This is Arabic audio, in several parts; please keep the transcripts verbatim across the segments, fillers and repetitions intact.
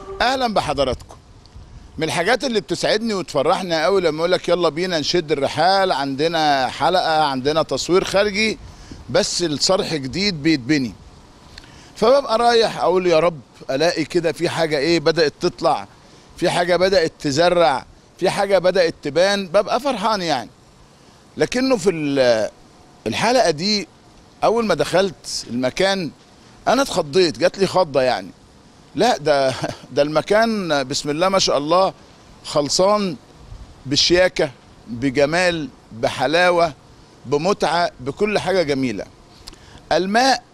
اهلا بحضراتكم. من الحاجات اللي بتسعدني وتفرحني قوي لما اقول لك يلا بينا نشد الرحال، عندنا حلقه، عندنا تصوير خارجي، بس الصرح جديد بيتبني. فببقى رايح اقول يا رب الاقي كده في حاجه ايه بدات تطلع، في حاجه بدات تزرع، في حاجه بدات تبان، ببقى فرحان يعني. لكنه في الحلقه دي اول ما دخلت المكان انا اتخضيت، جات لي خضه يعني. لا ده ده المكان بسم الله ما شاء الله خلصان بشياكه، بجمال، بحلاوه، بمتعه، بكل حاجه جميله. الماء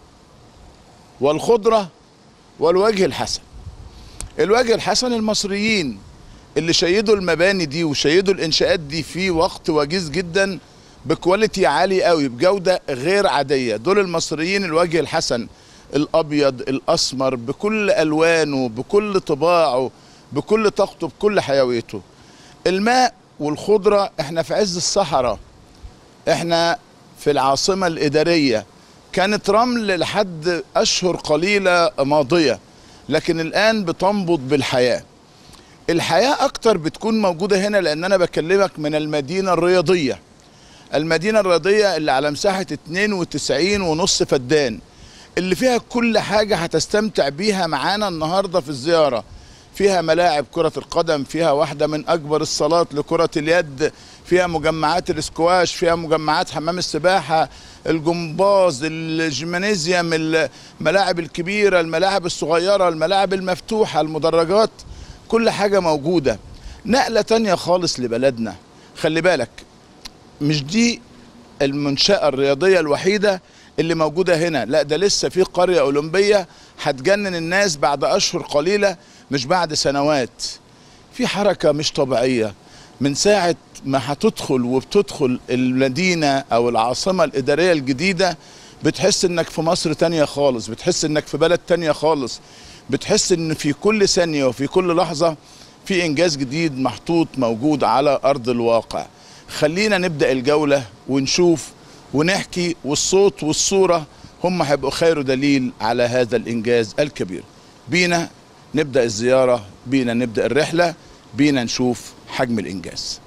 والخضره والوجه الحسن. الوجه الحسن المصريين اللي شيدوا المباني دي وشيدوا الانشاءات دي في وقت وجيز جدا، بكواليتي عالي قوي، بجوده غير عاديه. دول المصريين الوجه الحسن، الابيض الاسمر بكل الوانه، بكل طباعه، بكل طاقته، بكل حيويته. الماء والخضره. احنا في عز الصحراء، احنا في العاصمه الاداريه، كانت رمل لحد اشهر قليله ماضيه، لكن الان بتنبض بالحياه. الحياه اكتر بتكون موجوده هنا لان انا بكلمك من المدينه الرياضيه. المدينه الرياضيه اللي على مساحه اتنين وتسعين ونص فدان، اللي فيها كل حاجة هتستمتع بيها معانا النهاردة في الزيارة. فيها ملاعب كرة القدم، فيها واحدة من أكبر الصالات لكرة اليد، فيها مجمعات الاسكواش، فيها مجمعات حمام السباحة، الجمباز، الجيمنازيوم، الملاعب الكبيرة، الملاعب الصغيرة، الملاعب المفتوحة، المدرجات، كل حاجة موجودة. نقلة تانية خالص لبلدنا. خلي بالك، مش دي المنشأة الرياضية الوحيدة اللي موجودة هنا، لا ده لسه في قرية أولمبية هتجنن الناس بعد أشهر قليلة، مش بعد سنوات. في حركة مش طبيعية من ساعة ما هتدخل وبتدخل المدينة أو العاصمة الإدارية الجديدة، بتحس إنك في مصر تانية خالص، بتحس إنك في بلد تانية خالص، بتحس إن في كل ثانية وفي كل لحظة في إنجاز جديد محطوط موجود على أرض الواقع. خلينا نبدأ الجولة ونشوف ونحكي، والصوت والصورة هم هيبقوا خير دليل على هذا الإنجاز الكبير. بينا نبدأ الزيارة، بينا نبدأ الرحلة، بينا نشوف حجم الإنجاز.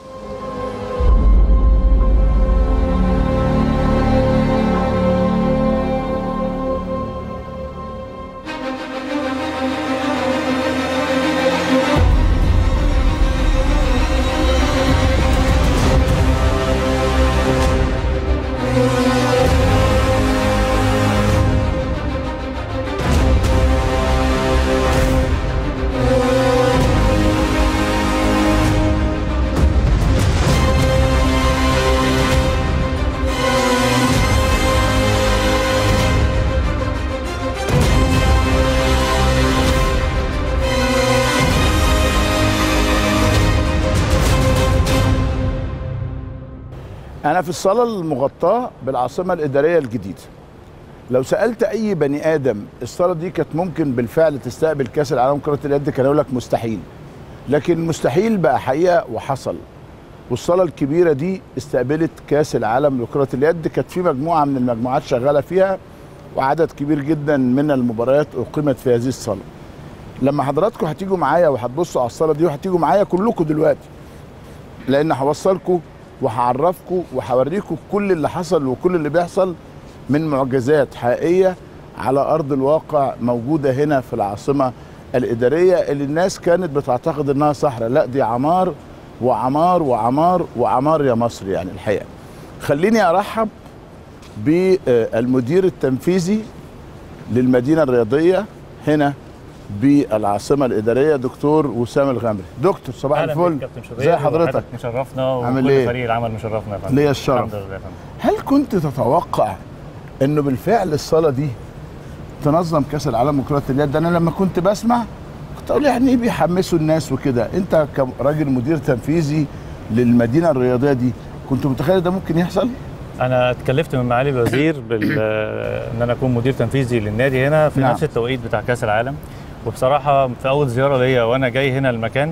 أنا في الصالة المغطاة بالعاصمة الإدارية الجديدة. لو سألت أي بني آدم الصالة دي كانت ممكن بالفعل تستقبل كأس العالم كرة اليد، كان يقول لك مستحيل. لكن المستحيل بقى حقيقة وحصل. والصالة الكبيرة دي استقبلت كأس العالم لكرة اليد، كانت في مجموعة من المجموعات شغالة فيها، وعدد كبير جدا من المباريات أقيمت في هذه الصالة. لما حضراتكم هتيجوا معايا وهتبصوا على الصالة دي وهتيجوا معايا كلكم دلوقتي، لأن هوصلكم وهعرفكم وهوريكم كل اللي حصل وكل اللي بيحصل من معجزات حقيقية على أرض الواقع موجودة هنا في العاصمة الإدارية، اللي الناس كانت بتعتقد إنها صحراء. لا دي عمار وعمار وعمار وعمار يا مصر يعني الحقيقة. خليني أرحب بالمدير التنفيذي للمدينة الرياضية هنا بالعاصمه الاداريه، دكتور وسام الغامري. دكتور صباح الفل، ازي حضرتك؟ مشرفنا وكل إيه؟ فريق العمل مشرفنا يا فندم. ليا الشرف. هل كنت تتوقع انه بالفعل الصاله دي تنظم كاس العالم لكره اليد؟ انا لما كنت بسمع كنت اقول يعني ايه بيحمسوا الناس وكده. انت كراجل مدير تنفيذي للمدينه الرياضيه دي كنت متخيل ده ممكن يحصل؟ انا اتكلفت من معالي الوزير بال ان انا اكون مدير تنفيذي للنادي هنا في نعم. نفس التوقيت بتاع كاس العالم. وبصراحه في اول زياره ليا وانا جاي هنا المكان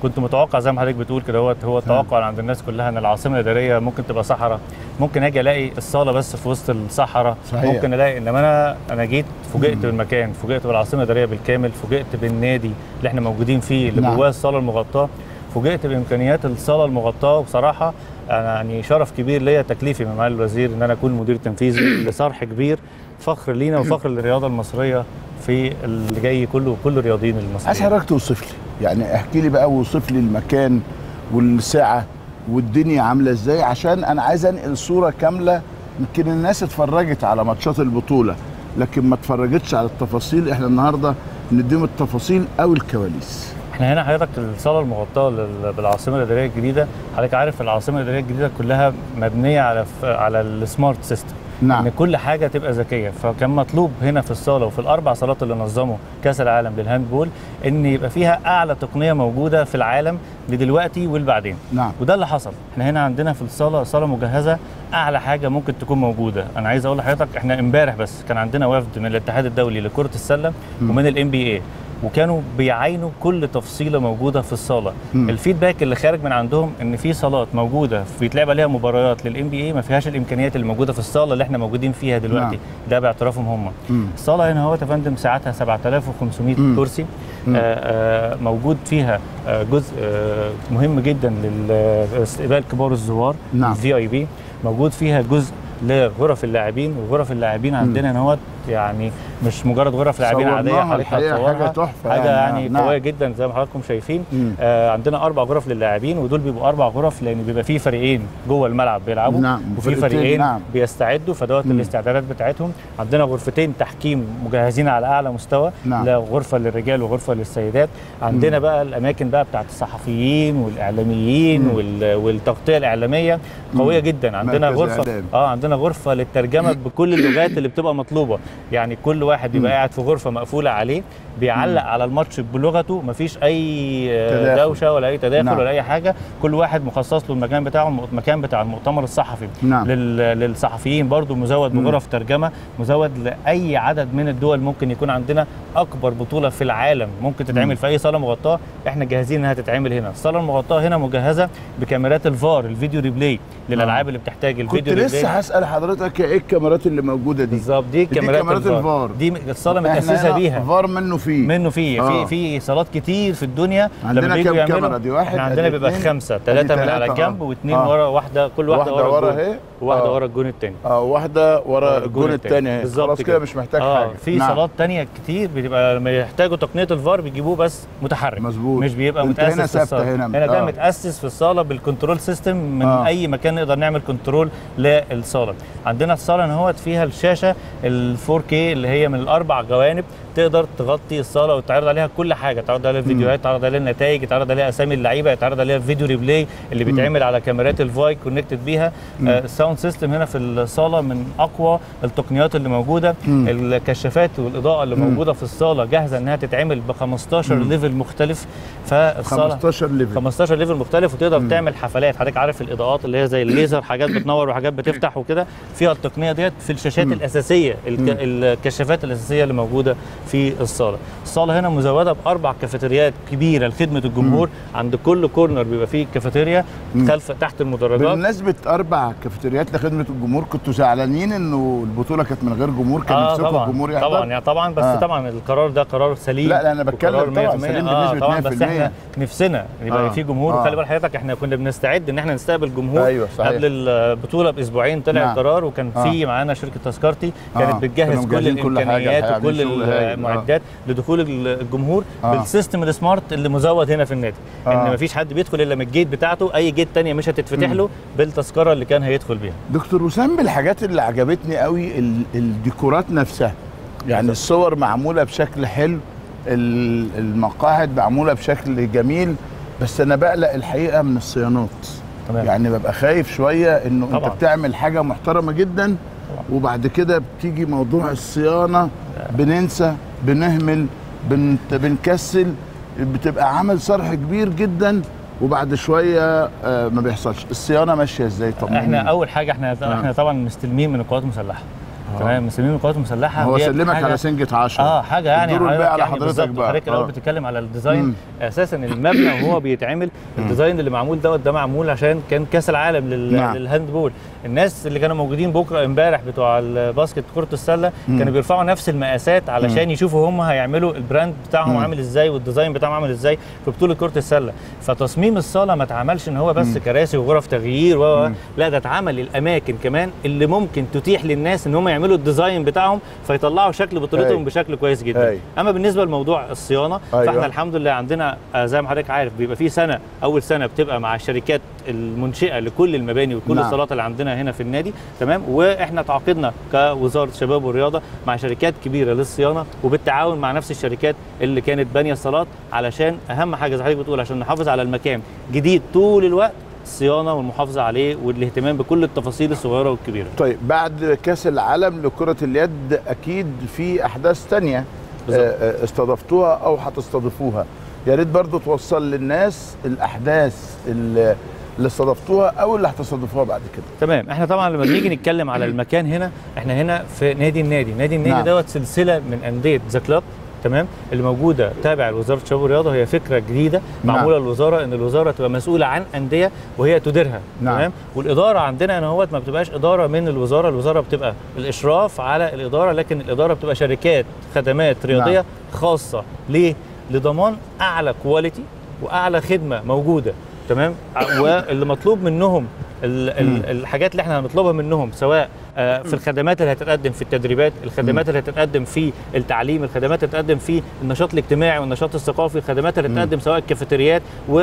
كنت متوقع زي ما حضرتك بتقول كده، هو هو التوقع عند الناس كلها ان العاصمه الاداريه ممكن تبقى صحراء، ممكن اجي الاقي الصاله بس في وسط الصحراء، ممكن الاقي. انما انا انا جيت فوجئت بالمكان، فوجئت بالعاصمه الاداريه بالكامل، فوجئت بالنادي اللي احنا موجودين فيه اللي جواه الصاله المغطاه، فوجئت بامكانيات الصاله المغطاه. وبصراحه انا يعني شرف كبير ليا، تكليفي من معالي الوزير ان انا اكون مدير تنفيذي لصرح كبير، فخر لينا وفخر للرياضه المصريه في اللي جاي كله وكل الرياضيين المصريين. عايز حضرتك توصف لي، يعني احكي لي بقى ووصف لي المكان والساعه والدنيا عامله ازاي، عشان انا عايز انقل صوره كامله. يمكن الناس اتفرجت على ماتشات البطوله لكن ما اتفرجتش على التفاصيل، احنا النهارده نديهم التفاصيل او الكواليس. احنا هنا حضرتك الصاله المغطاه بالعاصمه الاداريه الجديده، حضرتك عارف العاصمه الاداريه الجديده كلها مبنيه على على السمارت سيستم، نعم. ان كل حاجه تبقى ذكيه. فكان مطلوب هنا في الصاله وفي الاربع صالات اللي نظموا كاس العالم للهاندبول ان يبقى فيها اعلى تقنيه موجوده في العالم لدلوقتي والبعدين. نعم. وده اللي حصل. احنا هنا عندنا في الصاله صاله مجهزه اعلى حاجه ممكن تكون موجوده. انا عايز اقول لحضرتك احنا امبارح بس كان عندنا وفد من الاتحاد الدولي لكره السله ومن الام بي اي، وكانوا بيعاينوا كل تفصيله موجوده في الصاله. م. الفيدباك اللي خارج من عندهم ان في صالات موجوده بيتلعب عليها مباريات للام بي اي ما فيهاش الامكانيات اللي موجوده في الصاله اللي احنا موجودين فيها دلوقتي. نعم. ده باعترافهم هم. م. الصاله هنا هو يا فندم ساعتها سبعة آلاف وخمسمائة م. كرسي. م. آآ آآ موجود فيها جزء مهم جدا لاستقبال كبار الزوار. نعم. الفي اي بي. موجود فيها جزء لغرف اللاعبين، وغرف اللاعبين عندنا هنا يعني مش مجرد غرف لاعبين عاديه، حضرتك حاجه تحفه، حاجه يعني, يعني قويه جدا زي ما حضراتكم شايفين. آه عندنا اربع غرف للاعبين، ودول بيبقوا اربع غرف لان بيبقى في فريقين جوه الملعب بيلعبوا. نعم. وفي فريقين نعم. بيستعدوا، فدوت الاستعدادات بتاعتهم. عندنا غرفتين تحكيم مجهزين على اعلى مستوى. نعم. غرفه للرجال وغرفه للسيدات. عندنا مم. بقى الاماكن بقى بتاعت الصحفيين والاعلاميين والتغطيه الاعلاميه قويه مم. جدا. عندنا غرفه اه عندنا غرفه للترجمه بكل اللغات اللي بتبقى مطلوبه، يعني كل واحد بيبقى قاعد في غرفه مقفوله عليه بيعلق مم. على الماتش بلغته، مفيش اي تداخل. دوشه ولا اي تداخل. نعم. ولا اي حاجه، كل واحد مخصص له المكان بتاعه، المكان بتاع المؤتمر الصحفي. نعم. للصحفيين برضو مزود بغرف ترجمه، مزود لاي عدد من الدول. ممكن يكون عندنا اكبر بطوله في العالم ممكن تتعمل مم. في اي صاله مغطاه، احنا جاهزين انها تتعمل هنا. الصاله المغطاه هنا مجهزه بكاميرات الفار، الفيديو ريبلاي للالعاب اللي بتحتاج الفيديو ريبلاي. كنت لسه هسال حضرتك ايه الكاميرات اللي موجوده دي؟ بالظبط، دي كاميرات, دي كاميرات الفار. دي الصاله متاسسه بيها فار منه فيه منه فيه آه. في في صالات كتير في الدنيا. عندنا كام كاميرا دي؟ واحد. احنا عندنا بيبقى خمسه، ثلاثه من على الجنب واثنين آه. ورا، واحده كل واحده, واحدة ورا الجون، وواحده ورا الجون الثاني. اه واحده ورا الجون الثاني. خلاص كده مش محتاج آه. حاجه. في نعم. صالات ثانيه كتير بتبقى لما يحتاجوا تقنيه الفار بيجيبوه بس متحرك. مظبوط. مش بيبقى متاسس في الصاله. هنا, هنا ده آه. متاسس في الصاله بالكنترول سيستم من آه. اي مكان نقدر نعمل كنترول للصاله. عندنا الصاله اهوت فيها الشاشه ال فور كي اللي هي من الاربع جوانب، تقدر تغطي الصاله وتعرض عليها كل حاجه، تعرض عليها الفيديوهات، تعرض عليها النتائج، تعرض عليها اسامي اللعيبه، تعرض عليها الفيديو ريبلاي اللي بيتعمل على كاميرات الفاي كونكتد بيها. آه الساوند سيستم هنا في الصاله من اقوى التقنيات اللي موجوده. مم. الكشافات والاضاءه اللي مم. موجوده في الصاله جاهزه انها تتعمل ب خمستاشر ليفل مختلف. فالصاله خمستاشر ليفل خمستاشر ليفل مختلف، وتقدر مم. تعمل حفلات. حضرتك عارف الاضاءات اللي هي زي الليزر، حاجات بتنور وحاجات بتفتح وكده، فيها التقنيه ديت في الشاشات مم. الاساسيه، الك... الكشافات الاساسيه اللي موجوده في الصاله. الصاله هنا مزوده باربع كافيتريات كبيره لخدمه الجمهور. مم. عند كل كورنر بيبقى فيه كافيتيريا خلف تحت المدرجات. بمناسبه اربع كافيتريات لخدمه الجمهور، كنتوا زعلانين انه البطوله كانت من غير جمهور؟ كان آه نفسكم الجمهور يحضر؟ طبعا يعني طبعا بس آه. طبعا القرار ده قرار سليم. لا لا انا بتكلم طبعا سليم آه بنسبه طبعا، بس احنا نفسنا يبقى آه. في جمهور. آه. وخلي بال حضرتك احنا كنا بنستعد ان اححنا نستقبل جمهور. أيوة قبل البطوله باسبوعين طلع نعم. القرار، وكان آه. في معانا شركه تذكرتي كانت آه. بتجهز كل الامكانيات وكل المعدات آه. لدخول الجمهور آه. بالسيستم السمارت اللي مزود هنا في النادي. آه. ان مفيش حد بيدخل الا من الجيت بتاعته، اي جيت ثانيه مش هتتفتح له بالتذكره اللي كان هيدخل بيها. دكتور وسام، بالحاجات اللي عجبتني قوي الديكورات نفسها، يعني الصور معموله بشكل حلو، المقاعد معموله بشكل جميل، بس انا بقلق الحقيقه من الصيانات. تمام. يعني ببقى خايف شويه انه طبعا. انت بتعمل حاجه محترمه جدا طبعا. وبعد كده بتيجي موضوع الصيانه بننسى، بنهمل، بن... بنكسل، بتبقى عمل صرح كبير جدا وبعد شويه ما بيحصلش. الصيانه ماشيه ازاي؟ طبعا احنا اول حاجه احنا آه. احنا طبعا مستلمين من القوات المسلحه تمام مسلمين القوات المسلحه هو سلمك على سنجة عشرة اه حاجه يعني الدور الباقي على يعني حضرتك بقى. حضرتك الاول بتتكلم على الديزاين. مم. اساسا المبنى وهو بيتعمل الديزاين اللي معمول دوت ده معمول عشان كان كاس العالم لل... نعم. للهاندبول. الناس اللي كانوا موجودين بكره امبارح بتوع الباسكت كره السله مم. كانوا بيرفعوا نفس المقاسات علشان مم. يشوفوا هم هيعملوا البراند بتاعهم مم. عامل ازاي والديزاين بتاعهم عامل ازاي في بطوله كره السله. فتصميم الصاله ما اتعملش ان هو بس مم. كراسي وغرف تغيير و... لا ده اتعمل الاماكن كمان اللي ممكن تتيح للناس ان هم يعملوا الديزاين بتاعهم فيطلعوا شكل بطولتهم هي. بشكل كويس جدا. هي. اما بالنسبه لموضوع الصيانه أيوة. فاحنا الحمد لله عندنا زي ما حضرتك عارف بيبقى في سنه اول سنه بتبقى مع الشركات المنشئه لكل المباني وكل نعم. الصالات اللي عندنا هنا في النادي تمام. واحنا تعاقدنا كوزاره الشباب والرياضه مع شركات كبيره للصيانه وبالتعاون مع نفس الشركات اللي كانت بانيه الصالات علشان اهم حاجه زي حضرتك بتقول عشان نحافظ على المكان جديد طول الوقت الصيانه والمحافظه عليه والاهتمام بكل التفاصيل الصغيره والكبيره. طيب بعد كاس العالم لكره اليد اكيد في احداث ثانيه استضفتوها او هتستضيفوها، يا ريت برضه توصل للناس الاحداث اللي اللي استضفتوها او اللي هتستضيفوها بعد كده. تمام. احنا طبعا لما بنيجي نتكلم على المكان هنا احنا هنا في نادي النادي، نادي النادي نعم. دوت سلسله من انديه ذا كلاب تمام اللي موجوده تابع لوزاره الشباب والرياضه. هي فكره جديده معموله نعم. للوزاره ان الوزاره تبقى مسؤوله عن انديه وهي تديرها نعم. تمام. والاداره عندنا هنا هوت ما بتبقاش اداره من الوزاره، الوزاره بتبقى الاشراف على الاداره لكن الاداره بتبقى شركات خدمات رياضيه نعم. خاصه ليه؟ لضمان اعلى كواليتي واعلى خدمه موجوده تمام. واللي مطلوب منهم الحاجات اللي احنا هنطلبها منهم سواء في الخدمات اللي هتتقدم في التدريبات، الخدمات اللي هتتقدم في التعليم، الخدمات اللي هتتقدم في النشاط الاجتماعي والنشاط الثقافي، الخدمات اللي هتتقدم سواء الكافيتريات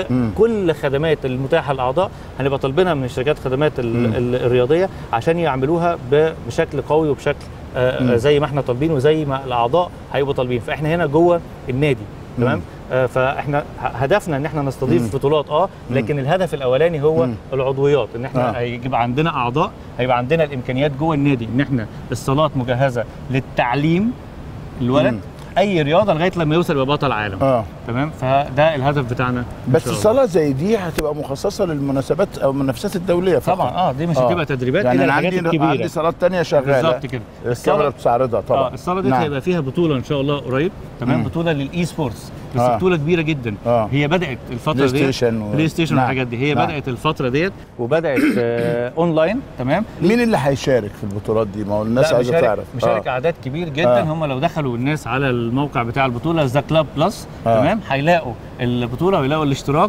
وكل الخدمات المتاحه للاعضاء هنبقى طالبينها من شركات الخدمات الرياضيه عشان يعملوها بشكل قوي وبشكل زي ما احنا طالبين وزي ما الاعضاء هيبقوا طالبين. فاحنا هنا جوه النادي تمام. آه فاحنا هدفنا ان احنا نستضيف مم. بطولات اه لكن مم. الهدف الاولاني هو مم. العضويات ان احنا آه. هيبقى عندنا اعضاء، هيبقى عندنا الامكانيات جوه النادي ان احنا الصالات مجهزه للتعليم الولد مم. اي رياضه لغايه لما يوصل يبقى بطل عالم آه. تمام. فده الهدف بتاعنا. بس الصاله زي دي هتبقى مخصصه للمناسبات او المنافسات الدوليه فقط. طبعا اه دي مش هتبقى آه. تدريبات يعني انا عندي عندي صالات ثانيه شغاله بالظبط كده الكاميرا بتعرضها طبعا. اه الصاله دي نعم. هيبقى فيها بطوله ان شاء الله قريب تمام مم. بطوله للاي سبورتس بس آه. بطوله كبيره جدا آه. هي بدات الفتره دي بلاي ستيشن و... بلاي ستيشن نعم. والحاجات دي هي نعم. بدات الفتره ديت وبدات آه اونلاين تمام. مين اللي هيشارك في البطولات دي؟ ما هو الناس عايزه تعرف. مشارك آه. اعداد كبير جدا آه. هم لو دخلوا الناس على الموقع بتاع البطوله ذا كلاب بلس آه. تمام هيلاقوا البطوله ويلاقوا الاشتراك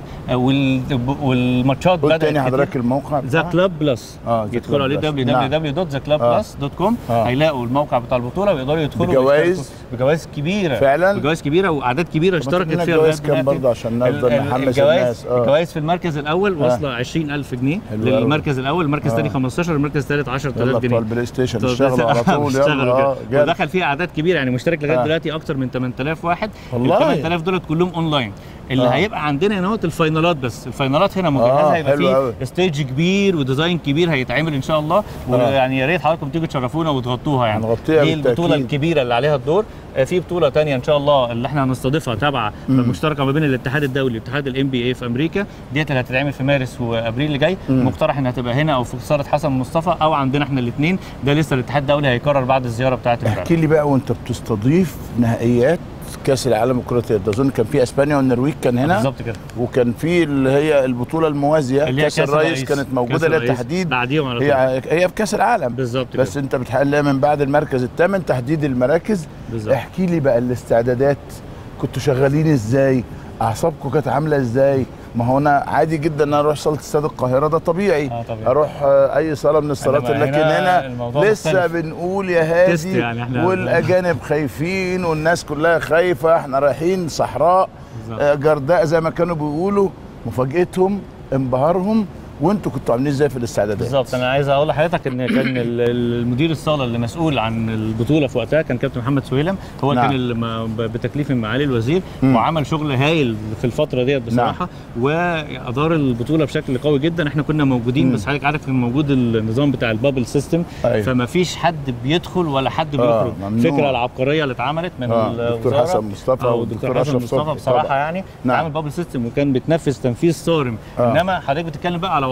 والماتشات بدات. تاني حضرتك الموقع ذا كلاب بلس يدخلوا عليه دبليو دبليو دبليو دوت ذا كلاب بلس دوت كوم هيلاقوا الموقع بتاع البطوله ويقدروا يدخلوا بجوائز بجوائز كبيره فعلا بجوائز كبيره واعداد كبيره اشتركت فيها. الجوائز كام برضه عشان نقدر نحمس الناس؟ آه. الجوائز في المركز الاول واصله عشرين ألف جنيه للمركز الاول، المركز الثاني خمستاشر، المركز الثالث عشرة آلاف جنيه. البلاي ستيشن اشتغلوا على طول يلا. ودخل فيها اعداد كبيره يعني مشترك لغايه دلوقتي اكتر من ثمانية آلاف واحد. ال ثمانية آلاف دول كلهم اونلاين. اللي آه. هيبقى عندنا هنا الفاينالات بس، الفاينالات هنا مجهزه آه. هيبقى فيه ستيج كبير وديزاين كبير هيتعمل ان شاء الله آه. ويعني يا ريت حضراتكم تيجوا تشرفونا وتغطوها يعني. هنغطيها دي البطوله الكبيره اللي عليها الدور. في بطوله ثانيه ان شاء الله اللي احنا هنستضيفها تبع المشتركه ما بين الاتحاد الدولي واتحاد الام بي اي في امريكا، ديت اللي هتتعمل في مارس وابريل اللي جاي. مقترح انها تبقى هنا او في صاله حسن مصطفى او عندنا احنا الاثنين. ده لسه الاتحاد الدولي هيقرر بعد الزياره بتاعت امبارح. احكي لي بقى وانت بتستضيف نهائيات كاس العالم لكرة اليد، اظن كان في اسبانيا والنرويج كان هنا بالظبط كده، وكان في اللي هي البطوله الموازيه كاس الرئيس كانت موجوده للتحديد بعديهم على طول. هي هي في كاس العالم بالظبط بس كده. انت بتحقق من بعد المركز الثامن تحديد المراكز بالظبط. احكي لي بقى الاستعدادات كنتوا شغالين ازاي؟ اعصابكم كانت عامله ازاي؟ ما هو انا عادي جدا ان انا اروح صاله استاد القاهره ده طبيعي. آه طبيعي. اروح اي صاله من الصالات لكن هنا, هنا لسه مختلف. بنقول يا هادي يعني والاجانب خايفين والناس كلها خايفه، احنا رايحين صحراء آه جرداء زي ما كانوا بيقولوا. مفاجاتهم انبهارهم وانتوا كنتوا عاملين ازاي في الاستعدادات؟ بالظبط. انا عايز اقول لحضرتك ان كان المدير الصاله اللي مسؤول عن البطوله في وقتها كان كابتن محمد سويلم، هو نعم. كان بتكليف من معالي الوزير م. وعمل شغل هايل في الفتره ديت بصراحه نعم. وادار البطوله بشكل قوي جدا. احنا كنا موجودين م. بس حضرتك عارف كان موجود النظام بتاع البابل سيستم أيوه. فما فيش حد بيدخل ولا حد بيخرج. الفكره العبقريه اللي اتعملت من آه. الدكتور حسن مصطفى والدكتور حسن مصطفى بصراحه طبعا. يعني نعم. عمل بابل سيستم وكان بتنفذ تنفيذ صارم آه. انما حضرتك بتتكلم بقى على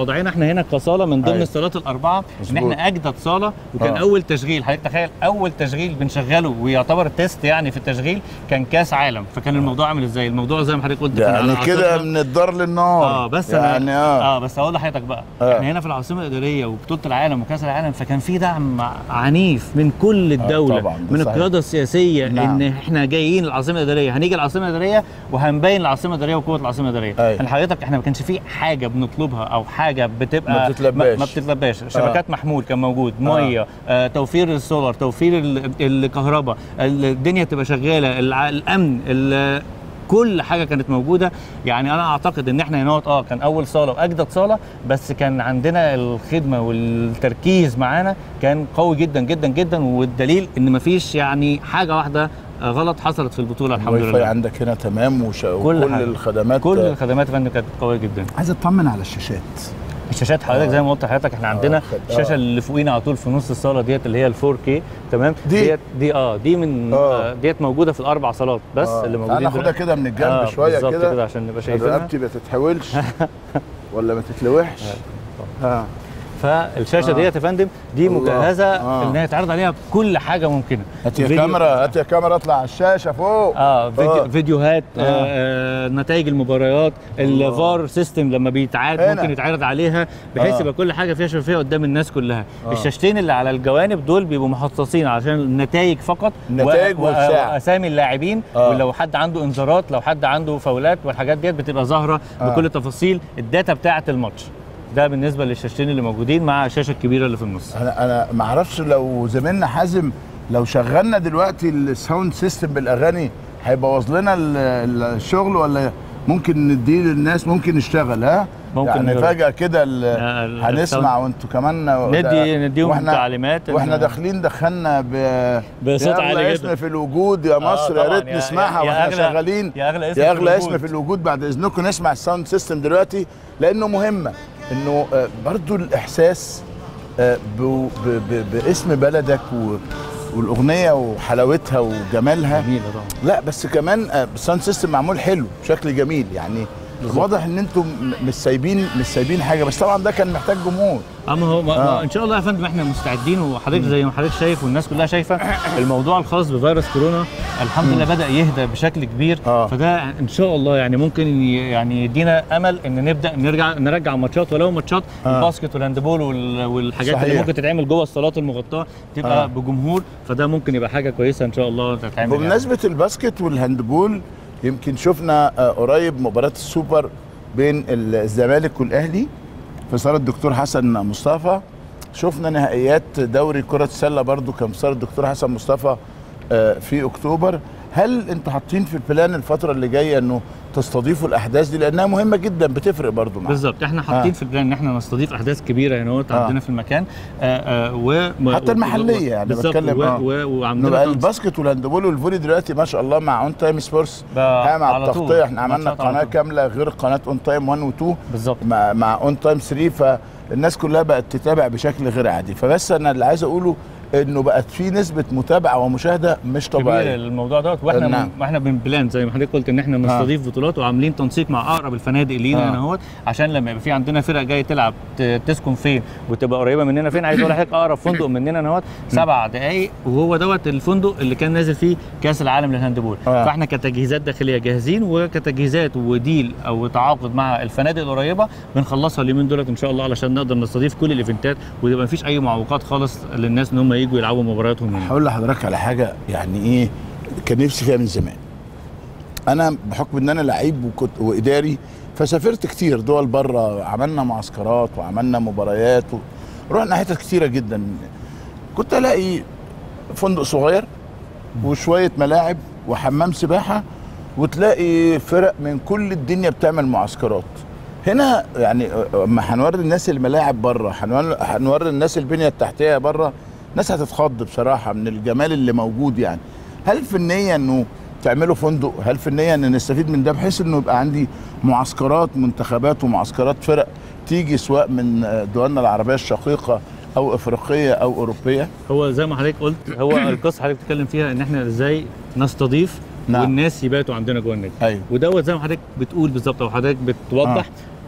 وضعنا احنا هنا كصاله من ضمن الصالات الاربعه ان احنا اجدد صاله، وكان آه. اول تشغيل حضرتك تخيل اول تشغيل بنشغله ويعتبر تيست يعني في التشغيل كان كاس عالم، فكان الموضوع عامل ازاي؟ الموضوع زي ما حضرتك قلت يعني كده من الدار للنار. اه بس يعني اه, آه بس اقول لحضرتك بقى آه. احنا هنا في العاصمه الاداريه وبطوله العالم وكاس العالم، فكان في دعم عنيف من كل الدوله آه من القياده السياسيه. نعم. ان احنا جايين العاصمه الاداريه، هنيجي العاصمه الاداريه وهنبين العاصمه الاداريه وقوه العاصمه الاداريه. يعني حضرتك احنا ما كانش في حاجه بنطلبها او حاجه بتبقى ما بتتلباش ما بتتلباش شبكات آه. محمول كان موجود، ميه آه. توفير السولار، توفير الكهرباء، الدنيا تبقى شغاله، الامن، كل حاجه كانت موجوده. يعني انا اعتقد ان احنا هنا اه كان اول صاله واجدد صاله، بس كان عندنا الخدمه والتركيز معانا كان قوي جدا جدا جدا، والدليل ان مفيش يعني حاجه واحده غلط حصلت في البطوله الحمد لله. الواي فاي عندك هنا تمام وش... كل, وكل الخدمات كل الخدمات يا فندم كانت قويه جدا. عايز اطمن على الشاشات. الشاشات حضرتك آه. زي ما قلت لحضرتك احنا عندنا آه. الشاشه اللي فوقينا على طول في نص الصاله ديت اللي هي ال فور كي تمام. دي ديت دي اه دي من آه. ديت موجوده في الاربع صالات بس آه. اللي موجودين. تعالى ناخدها كده من الجنب آه. شويه كده بالظبط كده عشان نبقى شايفينها رقبتي ما تتحولش ولا ما تتلوحش. اه, آه. فالشاشه آه. ديت يا فندم دي مجهزه آه. ان هي تعرض عليها كل حاجه ممكنه. هات يا كاميرا هات يا كاميرا اطلع على الشاشه فوق. اه, فيديو آه. فيديوهات آه. آه. نتائج المباريات، الفار سيستم لما بيتعاد ممكن يتعرض عليها بحيث يبقى آه. كل حاجه فيها شفافيه قدام الناس كلها. آه. الشاشتين اللي على الجوانب دول بيبقوا مخصصين عشان النتائج فقط، النتائج و... واسامي اللاعبين آه. ولو حد عنده انذارات، لو حد عنده فاولات، والحاجات ديت بتبقى ظاهره آه. بكل تفاصيل الداتا بتاعه الماتش. ده بالنسبه للشاشتين اللي موجودين مع الشاشه الكبيره اللي في النص. انا انا ما اعرفش لو زميلنا حازم لو شغلنا دلوقتي الساوند سيستم بالاغاني هيبوظ لنا الشغل، ولا ممكن نديه للناس ممكن يشتغل؟ ها ممكن يعني فجاه كده هنسمع وانتوا كمان ندي نديهم تعليمات واحنا داخلين دخلنا بصوت عالي جدا. اسم في الوجود يا مصر يا ريت نسمعها واحنا شغالين. يا اغلى اسم, يا أغلى اسم في الوجود. بعد اذنكم نسمع الساوند سيستم دلوقتي لانه مهمه، انه برضو الاحساس باسم بلدك والاغنيه وحلاوتها وجمالها جميله طبعا. لا بس كمان الساوند سيستم معمول حلو بشكل جميل، يعني واضح ان انتم مش سايبين مش سايبين حاجه، بس طبعا ده كان محتاج جمهور. اما هو ما آه. ان شاء الله يا فندم احنا مستعدين، وحضرتك زي ما حضرتك شايف والناس كلها شايفه الموضوع الخاص بفيروس كورونا الحمد لله بدا يهدى بشكل كبير. آه. فده ان شاء الله يعني ممكن يعني يدينا امل ان نبدا نرجع نرجع ماتشات، ولو ماتشات آه. الباسكت والهاندبول والحاجات صحيح. اللي ممكن تتعمل جوه الصالات المغطاه تبقى آه. بجمهور، فده ممكن يبقى حاجه كويسه ان شاء الله تتعمل. بمناسبه يعني. الباسكت والهاندبول يمكن شفنا قريب مباراه السوبر بين الزمالك والاهلي في صاله الدكتور حسن مصطفى. شفنا نهائيات دوري كره السله برضو كان في صاله الدكتور حسن مصطفى في اكتوبر. هل انتوا حاطين في البلان الفتره اللي جايه انه تستضيفوا الاحداث دي لانها مهمه جدا بتفرق برضو معانا؟ بالظبط احنا حاطين آه. في البلان ان احنا نستضيف احداث كبيره هنا آه. عندنا في المكان آه آه و حتى المحليه يعني بتكلم آه. وعندنا الباسكت والهاندبول والفولي دلوقتي ما شاء الله مع اون تايم سبورتس مع التغطيه. احنا عملنا قناه كامله غير قناه اون تايم واحد و اتنين بالظبط مع مع اون تايم ثلاثة، فالناس كلها بقت تتابع بشكل غير عادي. فبس انا اللي عايز اقوله انه بقت في نسبه متابعه ومشاهده مش طبيعيه كبيره للموضوع دوت، واحنا نعم. واحنا بنبلان زي ما حضرتك قلت ان احنا نستضيف آه. بطولات، وعاملين تنسيق مع اقرب الفنادق لينا هنا اهوت عشان لما يبقى في عندنا فرقه جايه تلعب تسكن فين وتبقى قريبه مننا فين. عايز اقول لحضرتك اقرب فندق مننا اهوت سبع دقائق، وهو دوت الفندق اللي كان نازل فيه كاس العالم للهاندبول. آه. فاحنا كتجهيزات داخليه جاهزين، وكتجهيزات وديل او تعاقد مع الفنادق القريبه بنخلصها اليومين دولت ان شاء الله علشان نقدر نستضيف كل الايفنتات ويبقى مفيش اي معوقات خالص للناس ان هم يجوا يلعبوا مباريات. هقول لحضرتك على حاجه يعني ايه كان نفسي فيها من زمان. انا بحكم ان انا لعيب وكنت واداري فسافرت كتير دول بره، عملنا معسكرات وعملنا مباريات ورحنا حتت كتيره جدا. كنت الاقي فندق صغير وشويه ملاعب وحمام سباحه، وتلاقي فرق من كل الدنيا بتعمل معسكرات. هنا يعني اما هنوري الناس الملاعب بره، هنوري الناس البنيه التحتيه بره، الناس هتتخض بصراحه من الجمال اللي موجود. يعني هل في النيه انه تعملوا فندق؟ هل في النيه ان نستفيد من ده بحيث انه يبقى عندي معسكرات منتخبات ومعسكرات فرق تيجي سواء من دولنا العربيه الشقيقه او افريقيه او اوروبيه؟ هو زي ما حضرتك قلت، هو القصه حضرتك بتتكلم فيها ان احنا ازاي نستضيف نعم. والناس يباتوا عندنا جوه النادي. أيوه. ودوت زي ما حضرتك بتقول بالظبط او حضرتك بتوضح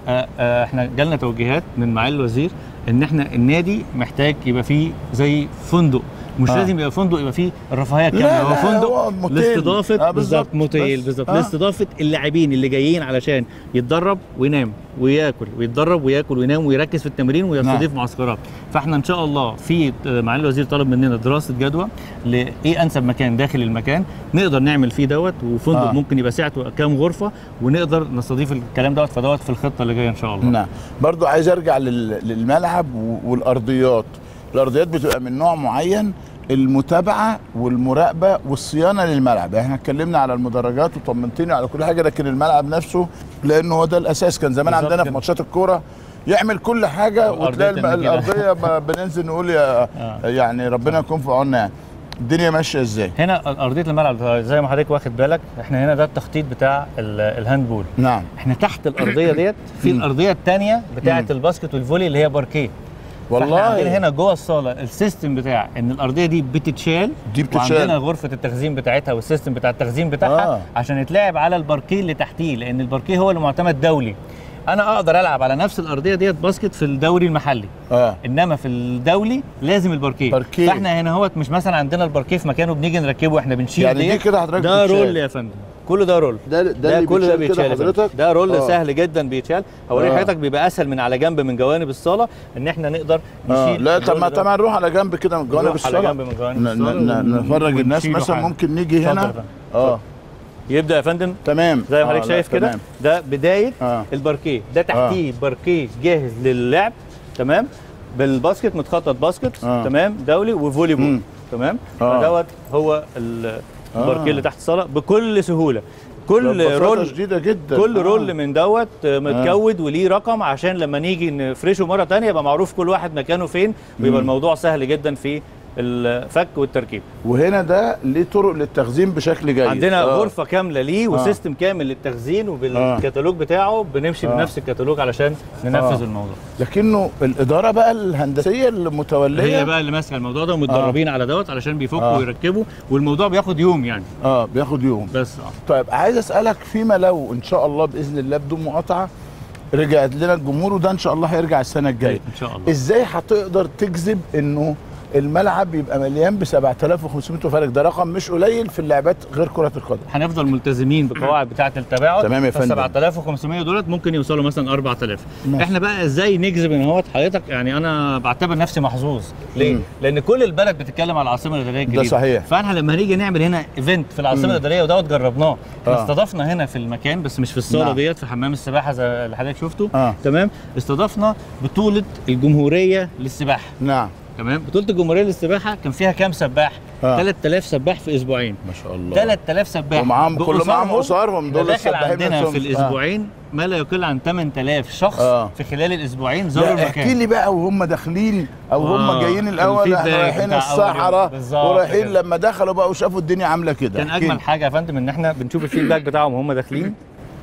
آه آه احنا جالنا توجيهات من معالي الوزير ان احنا النادي محتاج يبقى فيه زي فندق، مش آه. لازم يبقى فندق يبقى فيه الرفاهيه الكامله، هو فندق لاستضافه، بالظبط موتيل بالظبط، آه. لاستضافه اللاعبين اللي جايين علشان يتدرب وينام وياكل ويتدرب وياكل وينام ويركز في التمرين ويستضيف نعم. معسكرات. فاحنا ان شاء الله في معالي الوزير طلب مننا دراسه جدوى لايه انسب مكان داخل المكان نقدر نعمل فيه دوت، وفندق آه. ممكن يبقى سعته كام غرفه ونقدر نستضيف الكلام دوت، فدوت في الخطه اللي جايه ان شاء الله. نعم. برضو عايز ارجع للملعب والارضيات. الارضيات بتبقى من نوع معين، المتابعه والمراقبه والصيانه للملعب. احنا اتكلمنا على المدرجات وطمنتني على كل حاجه، لكن الملعب نفسه لانه هو ده الاساس. كان زمان عندنا في ماتشات الكوره يعمل كل حاجه وتلاقي الارضيه بننزل نقول يا آه. يعني ربنا يكون في عوننا. يعني الدنيا ماشيه ازاي هنا ارضيه الملعب؟ زي ما حضرتك واخد بالك احنا هنا ده التخطيط بتاع الهاندبول. نعم. احنا تحت الارضيه ديت في الارضيه الثانيه بتاعه الباسكت والفولي اللي هي باركيه. والله عندنا هنا جوه الصاله السيستم بتاع ان الارضيه دي بتتشال، دي بتتشال، وعندنا غرفه التخزين بتاعتها والسيستم بتاع التخزين بتاعها آه. عشان يتلعب على الباركيه اللي تحتيه، لان الباركيه هو اللي معتمد دولي. انا اقدر العب على نفس الارضيه ديت باسكت في الدوري المحلي اه انما في الدولي لازم الباركيه. باركيه. فاحنا هنا اهوت مش مثلا عندنا الباركيه في مكانه بنيجي نركبه واحنا بنشيل يعني دي كده حضرتك ده رول يا فندم، كله ده رول، ده ده, ده كله ده بيتشال حضرتك. ده رول آه. سهل جدا بيتشال. هوريك آه. حضرتك بيبقى اسهل من على جنب من جوانب الصاله ان احنا نقدر نشيل آه. لا طب ما طبعا نروح على جنب كده من جوانب الصاله، على جنب من جوانب الصاله نفرج الناس. مثلا ممكن نيجي هنا اه يبدا يا فندم. تمام زي ما حضرتك آه شايف كده ده بدايه آه. الباركيه، ده تحتيه آه. باركيه جاهز للعب تمام، بالباسكت متخطط باسكت آه. تمام دولي وفولي بول تمام آه. فدوت هو الباركيه آه. اللي تحت الصاله بكل سهوله. كل رول شديده جدا، كل آه. رول من دوت متكود آه. وليه رقم عشان لما نيجي نفرشه مره ثانيه يبقى معروف كل واحد مكانه فين، ويبقى الموضوع سهل جدا في الفك والتركيب. وهنا ده ليه طرق للتخزين بشكل جيد، عندنا آه. غرفه كامله ليه وسيستم آه. كامل للتخزين وبالكتالوج بتاعه بنمشي آه. بنفس الكتالوج علشان ننفذ آه. الموضوع. لكنه الاداره بقى الهندسيه المتوليه هي بقى اللي ماسكه الموضوع ده ومتدربين آه. على دوت علشان بيفكوا آه. ويركبوا، والموضوع بياخد يوم يعني اه بياخد يوم بس اه طيب عايز اسالك فيما لو ان شاء الله باذن الله بدون مقاطعه رجعت لنا الجمهور، وده ان شاء الله هيرجع السنه الجايه ان شاء الله، ازاي هتقدر تجذب انه الملعب يبقى مليان ب سبعة آلاف وخمسمائة متفرج؟ ده رقم مش قليل في اللعبات غير كرة القدم. هنفضل ملتزمين بالقواعد بتاعة التباعد. تمام يا فندم. سبعة آلاف وخمسمائة دولت ممكن يوصلوا مثلا أربعة آلاف. احنا بقى ازاي نجذب ان هوت حضرتك؟ يعني انا بعتبر نفسي محظوظ. ليه؟ مم. لان كل البلد بتتكلم على العاصمة الإدارية الجديدة. ده صحيح. فاحنا لما نيجي نعمل هنا ايفنت في العاصمة الإدارية ودوت جربناه. آه. استضفنا هنا في المكان بس مش في الصالة نعم. ديت في حمام السباحة زي اللي حضرتك شفته. آه. تمام؟ استضفنا بطولة الجمهورية للسباحة. نعم. تمام. بطولة الجمهورية للسباحة كان فيها كام سباح؟ آه. ثلاثة آلاف سباح في اسبوعين. ما شاء الله. ثلاثة آلاف سباح ومعاهم كل معاهم اسرهم دول السباحين عندنا في الاسبوعين آه. ما لا يقل عن ثمانية آلاف شخص آه. في خلال الاسبوعين زاروا المكان. احكي لي بقى وهم داخلين او آه. هم جايين الاول احنا رايحين الصحراء ورايحين لما دخلوا بقى وشافوا الدنيا عامله كده. كان اجمل حاجه يا فندم ان احنا بنشوف الفيدباك بتاعهم وهم داخلين.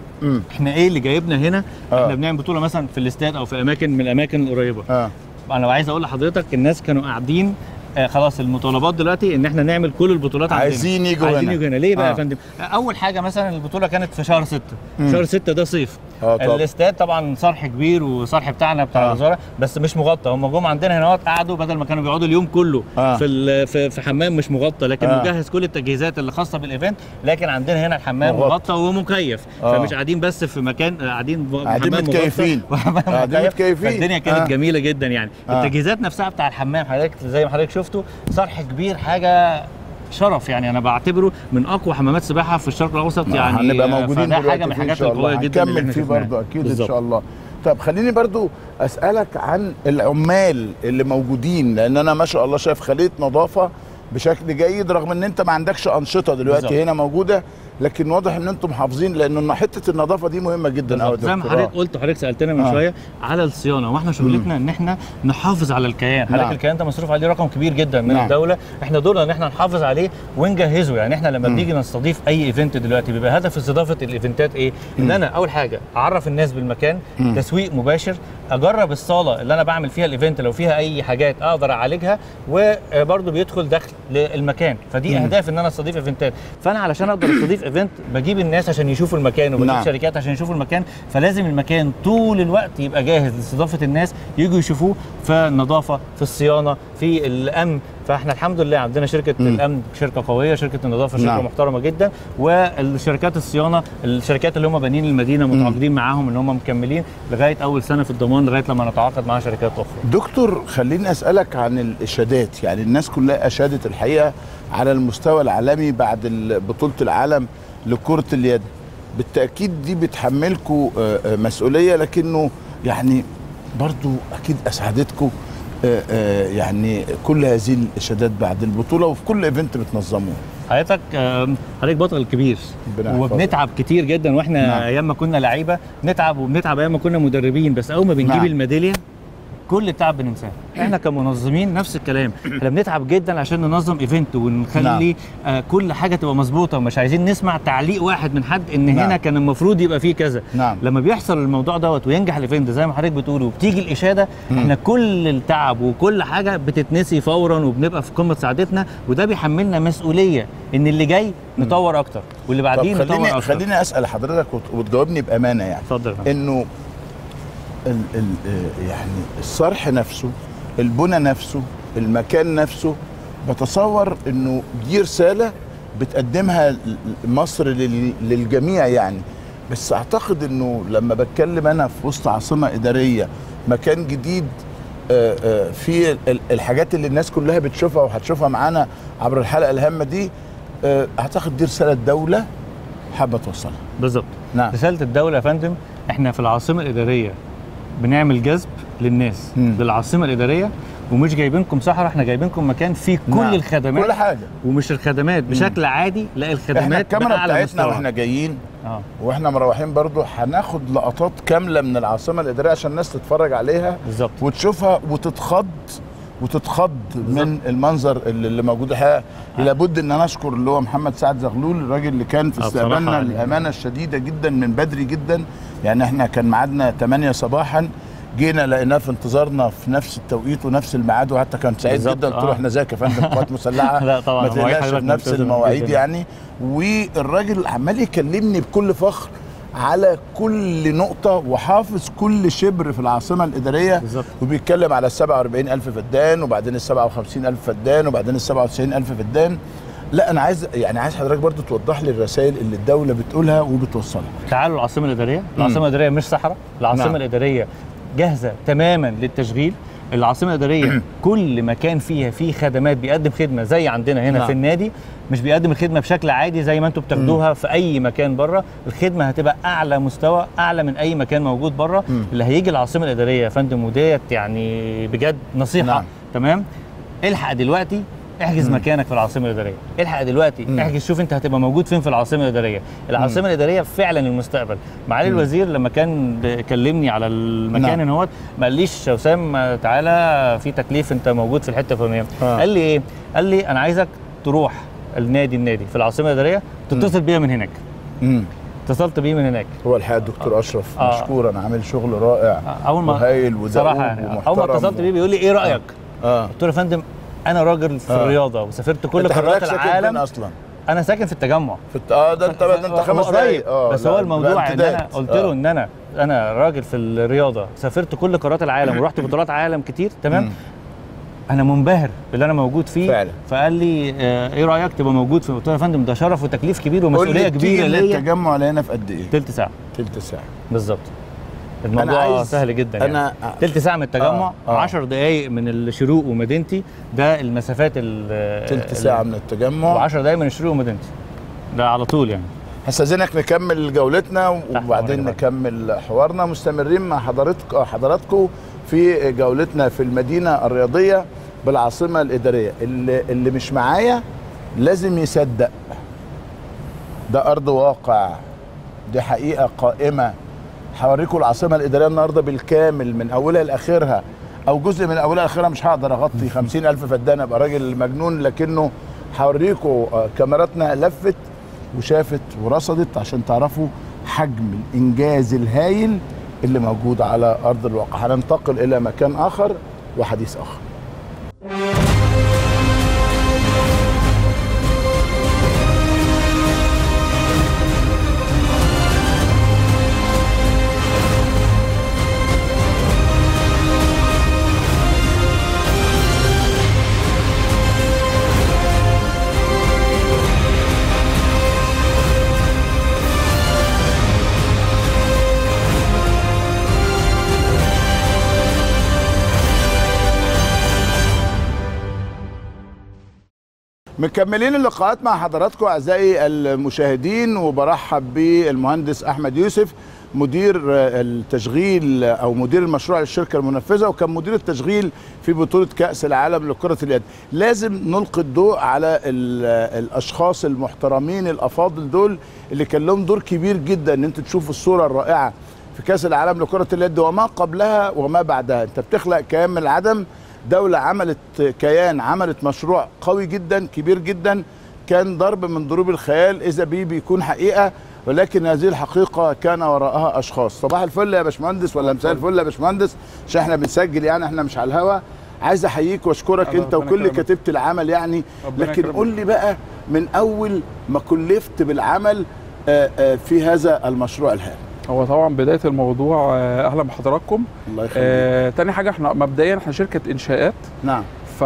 احنا ايه اللي جايبنا هنا؟ آه. احنا بنعمل بطوله مثلا في الاستاد او في اماكن من الاماكن القريبه. آه. انا عايز اقول لحضرتك الناس كانوا قاعدين آه خلاص المطالبات دلوقتي ان احنا نعمل كل البطولات عندنا. عايزين يجوا هنا. عايزين يجوا هنا ليه بقى آه. يا فندم؟ اول حاجه مثلا البطوله كانت في شهر ستة. مم. شهر ستة ده صيف. آه الاستاد طبعا صرح كبير وصرح بتاعنا بتاع آه. الوزاره بس مش مغطى. هم جم عندنا هنا قعدوا بدل ما كانوا بيقعدوا اليوم كله آه. في في في حمام مش مغطى لكن آه. مجهز كل التجهيزات اللي خاصه بالايفنت، لكن عندنا هنا الحمام مغطى, مغطى ومكيف آه. فمش قاعدين بس في مكان قاعدين قاعدين متكيفين قاعدين متكيفين. الدنيا كانت آه. جميله جدا يعني آه. التجهيزات نفسها بتاع الحمام حضرتك زي ما حضرتك شفتوا صرح كبير حاجه شرف يعني انا بعتبره من اقوى حمامات سباحه في الشرق الاوسط يعني هنبقى موجودين دلوقتي حاجه من الحاجات القويه جدا هنكمل فيه برضه اكيد بالزبط. ان شاء الله. طب خليني برضو اسالك عن العمال اللي موجودين، لان انا ما شاء الله شايف خليه نظافه بشكل جيد رغم ان انت ما عندكش انشطه دلوقتي بالزبط. هنا موجوده، لكن واضح ان انتم محافظين لان حته النظافه دي مهمه جدا قوي. زي ما حضرتك قلت وحضرتك سالتنا من آه. شويه على الصيانه، واحنا شغلتنا ان احنا نحافظ على الكيان. حضرتك نعم. الكيان ده مصروف عليه رقم كبير جدا من نعم. الدوله، احنا دورنا ان احنا نحافظ عليه ونجهزه. يعني احنا لما بنيجي نستضيف اي ايفنت دلوقتي بيبقى هدف استضافه الايفنتات ايه؟ ان مم. انا اول حاجه اعرف الناس بالمكان، مم. تسويق مباشر، اجرب الصاله اللي انا بعمل فيها الايفنت لو فيها اي حاجات اقدر اعالجها، وبرده بيدخل دخل للمكان. فدي مم. اهداف ان انا استضيف ايفنتات. فانا علشان اقدر استضيف ايفنت بجيب الناس عشان يشوفوا المكان، وبجيب نعم. شركات عشان يشوفوا المكان، فلازم المكان طول الوقت يبقى جاهز لاستضافه الناس يجوا يشوفوه في النظافه، في الصيانه، في الامن. فاحنا الحمد لله عندنا شركه م. الامن شركه قويه، شركه النظافه شركه نعم. محترمه جدا، والشركات الصيانه الشركات اللي هم بانيين المدينه متعاقدين معاهم ان هم مكملين لغايه اول سنه في الضمان، لغايه لما نتعاقد مع شركات اخرى. دكتور خليني اسالك عن الاشادات، يعني الناس كلها اشادت الحقيقه على المستوى العالمي بعد بطوله العالم لكره اليد، بالتاكيد دي بتحملكم مسؤوليه، لكنه يعني برضو اكيد اسعدتكم يعني كل هذه الاشادات بعد البطوله وفي كل ايفنت بتنظموه. حضرتك حضرتك بطل كبير وبنتعب كتير جدا، واحنا نعم. ايام ما كنا لعيبه نتعب، وبنتعب ايام ما كنا مدربين، بس اول ما بنجيب نعم. الميداليه كل التعب بننساه. احنا كمنظمين نفس الكلام، احنا بنتعب جدا عشان ننظم ايفنت ونخلي نعم. آه كل حاجه تبقى مظبوطه، ومش عايزين نسمع تعليق واحد من حد ان نعم. هنا كان المفروض يبقى فيه كذا. نعم. لما بيحصل الموضوع دوت وينجح الايفنت زي ما حضرتك بتقول وبتيجي الاشاده، م. احنا كل التعب وكل حاجه بتتنسي فورا وبنبقى في قمه سعادتنا، وده بيحملنا مسؤوليه ان اللي جاي نطور اكتر واللي بعدين نطور خليني اكتر. خليني اسال حضرتك وتجاوبني بامانه، يعني اتفضل. انه ال ال يعني الصرح نفسه، البنى نفسه، المكان نفسه، بتصور انه دي رساله بتقدمها مصر للجميع يعني، بس اعتقد انه لما بتكلم انا في وسط عاصمه اداريه، مكان جديد في الحاجات اللي الناس كلها بتشوفها وهتشوفها معانا عبر الحلقه الهامه دي، اعتقد دي رساله الدوله حابه توصلها. بالظبط. نعم. رساله الدوله يا فندم، احنا في العاصمه الاداريه بنعمل جذب للناس مم. للعاصمه الاداريه، ومش جايبينكم صحراء، احنا جايبينكم مكان فيه كل نعم. الخدمات، كل حاجه، ومش الخدمات بشكل مم. عادي، لا الخدمات احنا الكاميرا بتاعتنا واحنا جايين اه واحنا مروحين برضو هناخد لقطات كامله من العاصمه الاداريه عشان الناس تتفرج عليها بالظبط وتشوفها وتتخض وتتخض بالزبط. من المنظر اللي, اللي موجود. الحقيقه آه. لابد ان انا اشكر اللي هو محمد سعد زغلول، الراجل اللي كان في استقبالنا الامانه الشديده جدا من بدري جدا، يعني احنا كان ميعادنا تمانية صباحا، جينا لقيناه في انتظارنا في نفس التوقيت ونفس الميعاد، وحتى كان سعيد جدا. قلت له احنا ازيك يا فندم، قوات مسلحه لا طبعا ما تقلقش في نفس المواعيد يعني. والراجل عمال يكلمني بكل فخر على كل نقطة وحافظ كل شبر في العاصمة الإدارية بالزبط. وبيتكلم على السبعة وأربعين ألف فدان، وبعدين السبعة وخمسين ألف فدان، وبعدين السبعة وتسعين ألف فدان. لا أنا عايز يعني عايز حضرتك برضو توضح لي الرسائل اللي الدولة بتقولها وبتوصلها. تعالوا العاصمة الإدارية، العاصمة الإدارية مش صحراء، العاصمة نعم. الإدارية جاهزة تماما للتشغيل. العاصمة الإدارية كل مكان فيها فيه خدمات، بيقدم خدمة زي عندنا هنا نعم. في النادي، مش بيقدم الخدمة بشكل عادي زي ما انتم بتاخدوها مم. في أي مكان بره، الخدمة هتبقى أعلى مستوى، أعلى من أي مكان موجود بره. اللي هيجي العاصمة الإدارية يا فندم، وديت يعني بجد نصيحة نعم. تمام، الحق دلوقتي احجز مم. مكانك في العاصمه الاداريه، الحق دلوقتي مم. احجز، شوف انت هتبقى موجود فين في العاصمه الاداريه. العاصمه مم. الاداريه فعلا المستقبل. معالي الوزير لما كان كلمني على المكان ان هو ما قاليش يا وسام تعالى في تكليف انت موجود في الحته الفلانيه، آه. قال لي ايه؟ قال لي انا عايزك تروح النادي النادي في العاصمه الاداريه تتصل بيا من هناك. امم اتصلت بيه من هناك. هو الحقيقه الدكتور اشرف آه. مشكورا عامل شغل رائع اول ما وهايل ودؤوب يعني. اول ما اتصلت بيه بيقول لي ايه رايك؟ اه قلت له يا فندم انا راجل في آه. الرياضه وسافرت كل قارات العالم. اصلا انا ساكن في التجمع في الت... اه ده انت ده انت خمس دقايق اه بس هو الموضوع ان انا قلت له آه. ان انا انا راجل في الرياضه، سافرت كل قارات العالم ورحت بطولات عالم كتير تمام. مم. انا منبهر باللي انا موجود فيه فعلا. فقال لي آه ايه رايك تبقى موجود في؟ قلت له يا فندم ده شرف وتكليف كبير ومسؤوليه كبيره ليا. التجمع هنا في قد ايه؟ تلت ساعه. تلت ساعه بالظبط. الموضوع سهل جدا أنا يعني. تلت ساعه من التجمع، آه. آه. عشر دقايق من الشروق ومدينتي، ده المسافات ال تلت ساعه من التجمع وعشر دقايق من الشروق ومدينتي، ده على طول يعني. هستاذنك نكمل جولتنا وبعدين نكمل حوارنا. مستمرين مع حضرتك حضراتكم في جولتنا في المدينه الرياضيه بالعاصمه الاداريه. اللي, اللي مش معايا لازم يصدق، ده ارض واقع، دي حقيقه قائمه. هوريكم العاصمه الاداريه النهارده بالكامل من اولها لاخرها، او جزء من اولها لاخرها. مش هقدر اغطي خمسين ألف فدان، ابقى راجل مجنون، لكنه هوريكم كاميراتنا لفت وشافت ورصدت عشان تعرفوا حجم الانجاز الهائل اللي موجود على ارض الواقع. هننتقل الى مكان اخر وحديث اخر. مكملين اللقاءات مع حضراتكم اعزائي المشاهدين، وبرحب بالمهندس احمد يوسف مدير التشغيل او مدير المشروع للشركه المنفذه، وكان مدير التشغيل في بطوله كاس العالم لكره اليد. لازم نلقي الضوء على الاشخاص المحترمين الافاضل دول اللي كان لهم دور كبير جدا ان انت تشوفوا الصوره الرائعه في كاس العالم لكره اليد وما قبلها وما بعدها. انت بتخلق كيان من العدم، دولة عملت كيان، عملت مشروع قوي جدا كبير جدا، كان ضرب من ضروب الخيال إذا بيه بيكون حقيقة، ولكن هذه الحقيقة كان وراءها أشخاص. صباح الفل يا باشمهندس، ولا مساء الفل يا باشمهندس، عشان احنا بنسجل يعني احنا مش على الهوا. عايز أحييك وأشكرك أنت وكل كتيبة العمل يعني، لكن قول لي بقى من أول ما كلفت بالعمل في هذا المشروع الهام. هو طبعا بدايه الموضوع اهلا بحضراتكم. الله يخليك. آه، تاني حاجه احنا مبدئيا احنا شركه انشاءات. نعم. ف...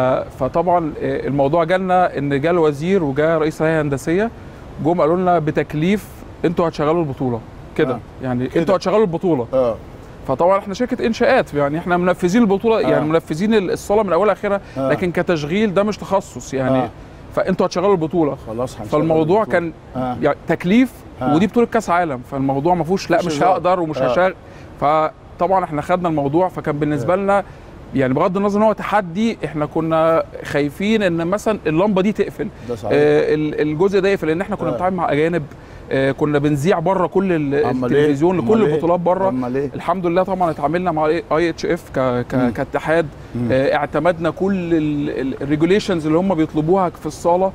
فطبعا الموضوع جالنا ان جه الوزير وجاء رئيس الهيئه الهندسيه، جم قالوا لنا بتكليف انتوا هتشغلوا البطوله كده. آه. يعني كده. انتوا هتشغلوا البطوله. اه فطبعا احنا شركه انشاءات، يعني احنا منفذين البطوله. آه. يعني منفذين الصاله من اولها لاخرها. آه. لكن كتشغيل ده مش تخصص يعني. آه. فانتوا هتشغلوا البطوله خلاص. فالموضوع البطولة. كان آه. يعني تكليف. آه. ودي بطوله كاس عالم، فالموضوع ما فيهوش لا مش هقدر ومش آه. هشغل. فطبعا احنا خدنا الموضوع، فكان بالنسبه لنا يعني بغض النظر ان هو تحدي، احنا كنا خايفين ان مثلا اللمبه دي تقفل، ده صحيح. آه الجزء ده يقفل، لان احنا كنا بنتعامل مع اجانب. آه كنا بنذيع بره كل التلفزيون لكل البطولات بره. الحمد لله طبعا اتعاملنا مع اي اتش اف كاتحاد. آه اعتمدنا كل الريجوليشنز اللي هم بيطلبوها في الصاله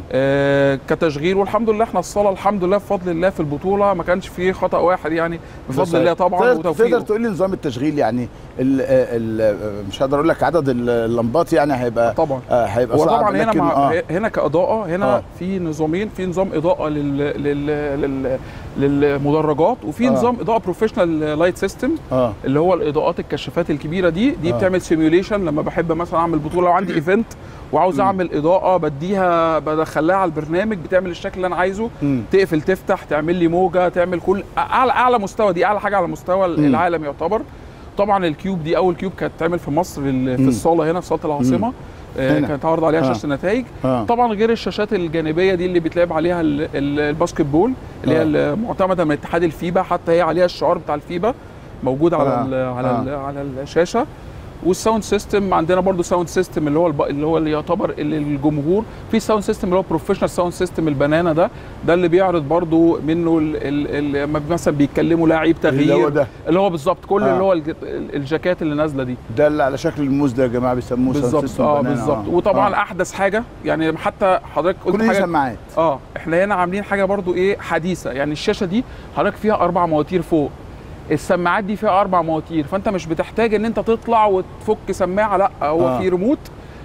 آه كتشغيل، والحمد لله احنا الصاله الحمد لله بفضل الله في البطوله ما كانش فيه خطا واحد يعني بفضل الله طبعا وتوفيقه. تقدر تقول لي نظام التشغيل يعني ال ال مش هقدر اقول لك عدد اللمبات يعني هيبقى طبعا آه هيبقى صعب. طبعا هنا مع آه. هنا كاضاءه هنا آه. في نظامين، في نظام اضاءه لل لل لل للمدرجات، وفي آه. نظام اضاءه بروفيشنال لايت سيستم آه. اللي هو الاضاءات الكشافات الكبيره دي دي آه. بتعمل سيميوليشن. لما بحب مثلا اعمل بطوله وعندي ايفنت وعاوز اعمل اضاءه بديها بدخلها على البرنامج بتعمل الشكل اللي انا عايزه، م. تقفل تفتح تعمل لي موجه تعمل كل اعلى اعلى مستوى. دي اعلى حاجه على مستوى م. العالم يعتبر. طبعا الكيوب دي اول كيوب كانت تعمل في مصر في الصاله هنا في صاله العاصمه. آه كانت عرض عليها آه. شاشه النتائج. آه. طبعا غير الشاشات الجانبيه دي اللي بيتلعب عليها الباسكت بول اللي هي آه. معتمده من اتحاد الفيبا، حتى هي عليها الشعار بتاع الفيبا موجود على آه. ال على آه. ال على الشاشه. والساوند سيستم عندنا برضو ساوند سيستم اللي هو اللي هو اللي يعتبر اللي الجمهور في ساوند سيستم اللي هو بروفيشنال ساوند سيستم البنانا ده ده اللي بيعرض برضو منه لما مثلا بيتكلموا لاعب تغيير اللي هو ده اللي هو بالظبط كل آه. اللي هو الجاكيت اللي نازله دي ده اللي على شكل الموز ده يا جماعه بيسموه ساوند سيستم اه بالظبط. وطبعا آه. احدث حاجه يعني حتى حضرتك قلت كل حاجه سماعات اه احنا هنا عاملين حاجه برضو ايه حديثه. يعني الشاشه دي حضرتك فيها اربع مواتير فوق، السماعات دي فيها اربع مواتير، فانت مش بتحتاج ان انت تطلع وتفك سماعه، لا هو آه. في ريموت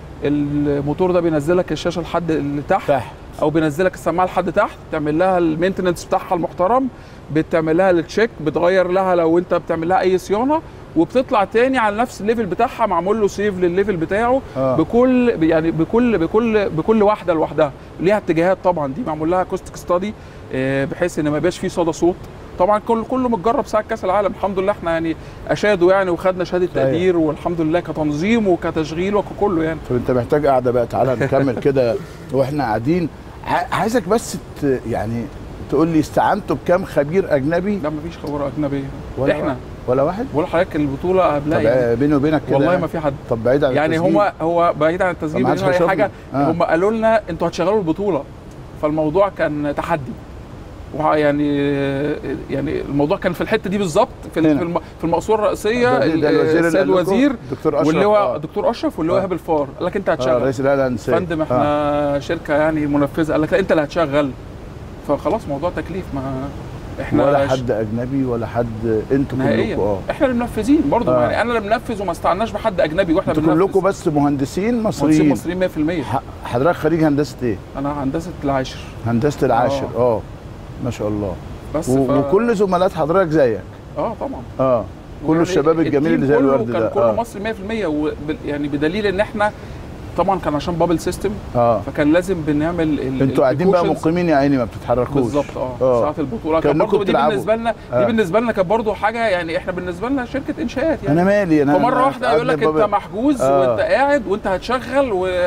الموتور ده بينزلك الشاشه لحد اللي تحت, تحت او بينزلك السماعه لحد تحت، تعمل لها المينتننس بتاعها المحترم، بتعمل لها التشيك، بتغير لها لو انت بتعمل لها اي صيانه، وبتطلع تاني على نفس الليفل بتاعها معمول له سيف للليفل بتاعه آه. بكل يعني بكل بكل بكل واحده لوحدها ليها اتجاهات. طبعا دي معمول لها اكوستيك ستادي بحيث ان ما يبقاش فيه صدى صوت. طبعا كله كله متجرب ساعه كاس العالم الحمد لله. احنا يعني اشادوا يعني وخدنا شهاده تقدير والحمد لله كتنظيم وكتشغيل وككله يعني. طب انت محتاج قاعده بقى، تعالى نكمل كده واحنا قاعدين. عايزك بس يعني تقول لي استعنتوا بكام خبير اجنبي؟ لا مفيش خبراء اجنبي ولا احنا ولا واحد ولا حضرتك البطوله قبلها. طب يعني بيني وبينك كده والله ما في حد. طب بعيد عن يعني التسجيل يعني هو هو بعيد عن التسجيل بعيد عن اي حاجه. آه. هم قالوا لنا انتوا هتشغلوا البطوله، فالموضوع كان تحدي. ويعني يعني الموضوع كان في الحته دي بالظبط في في المقصوره الرئيسيه. السيد الوزير واللي هو دكتور اشرف واللي هو ايهاب الفار قال لك انت هتشغل. اه رئيس الهيئه الهندسيه. فندم احنا آه. شركه يعني منفذه، قال لك لا انت اللي هتشغل. فخلاص موضوع تكليف. ما احنا ولا حد اجنبي ولا حد، انتوا كلكم اه احنا اللي منفذين برضه. آه. يعني انا اللي بنفذ وما استعناش بحد اجنبي واحنا بننفذ. كلكم بس مهندسين مصريين؟ مهندسين مصريين مية في المية. حضرتك خريج هندسه ايه؟ انا هندسه العاشر. هندسه العاشر اه, آه. ما شاء الله. بس و... ف... وكل زملات حضرتك زيك؟ اه طبعا. اه كل يعني الشباب الجميل اللي زي الورد ده كان كله آه. مصري مية في المية. وب... يعني بدليل ان احنا طبعا كان عشان بابل سيستم آه. فكان لازم بنعمل انتوا قاعدين بقى مقيمين يا عيني ما بتتحركوش بالظبط. اه, آه. ساعه البطوله كان برضه دي بالنسبه لنا آه. دي بالنسبه لنا كانت برضه حاجه يعني احنا بالنسبه لنا شركه انشاءات يعني. انا مالي انا فمره واحده يقول لك انت محجوز آه. وانت قاعد وانت هتشغل و...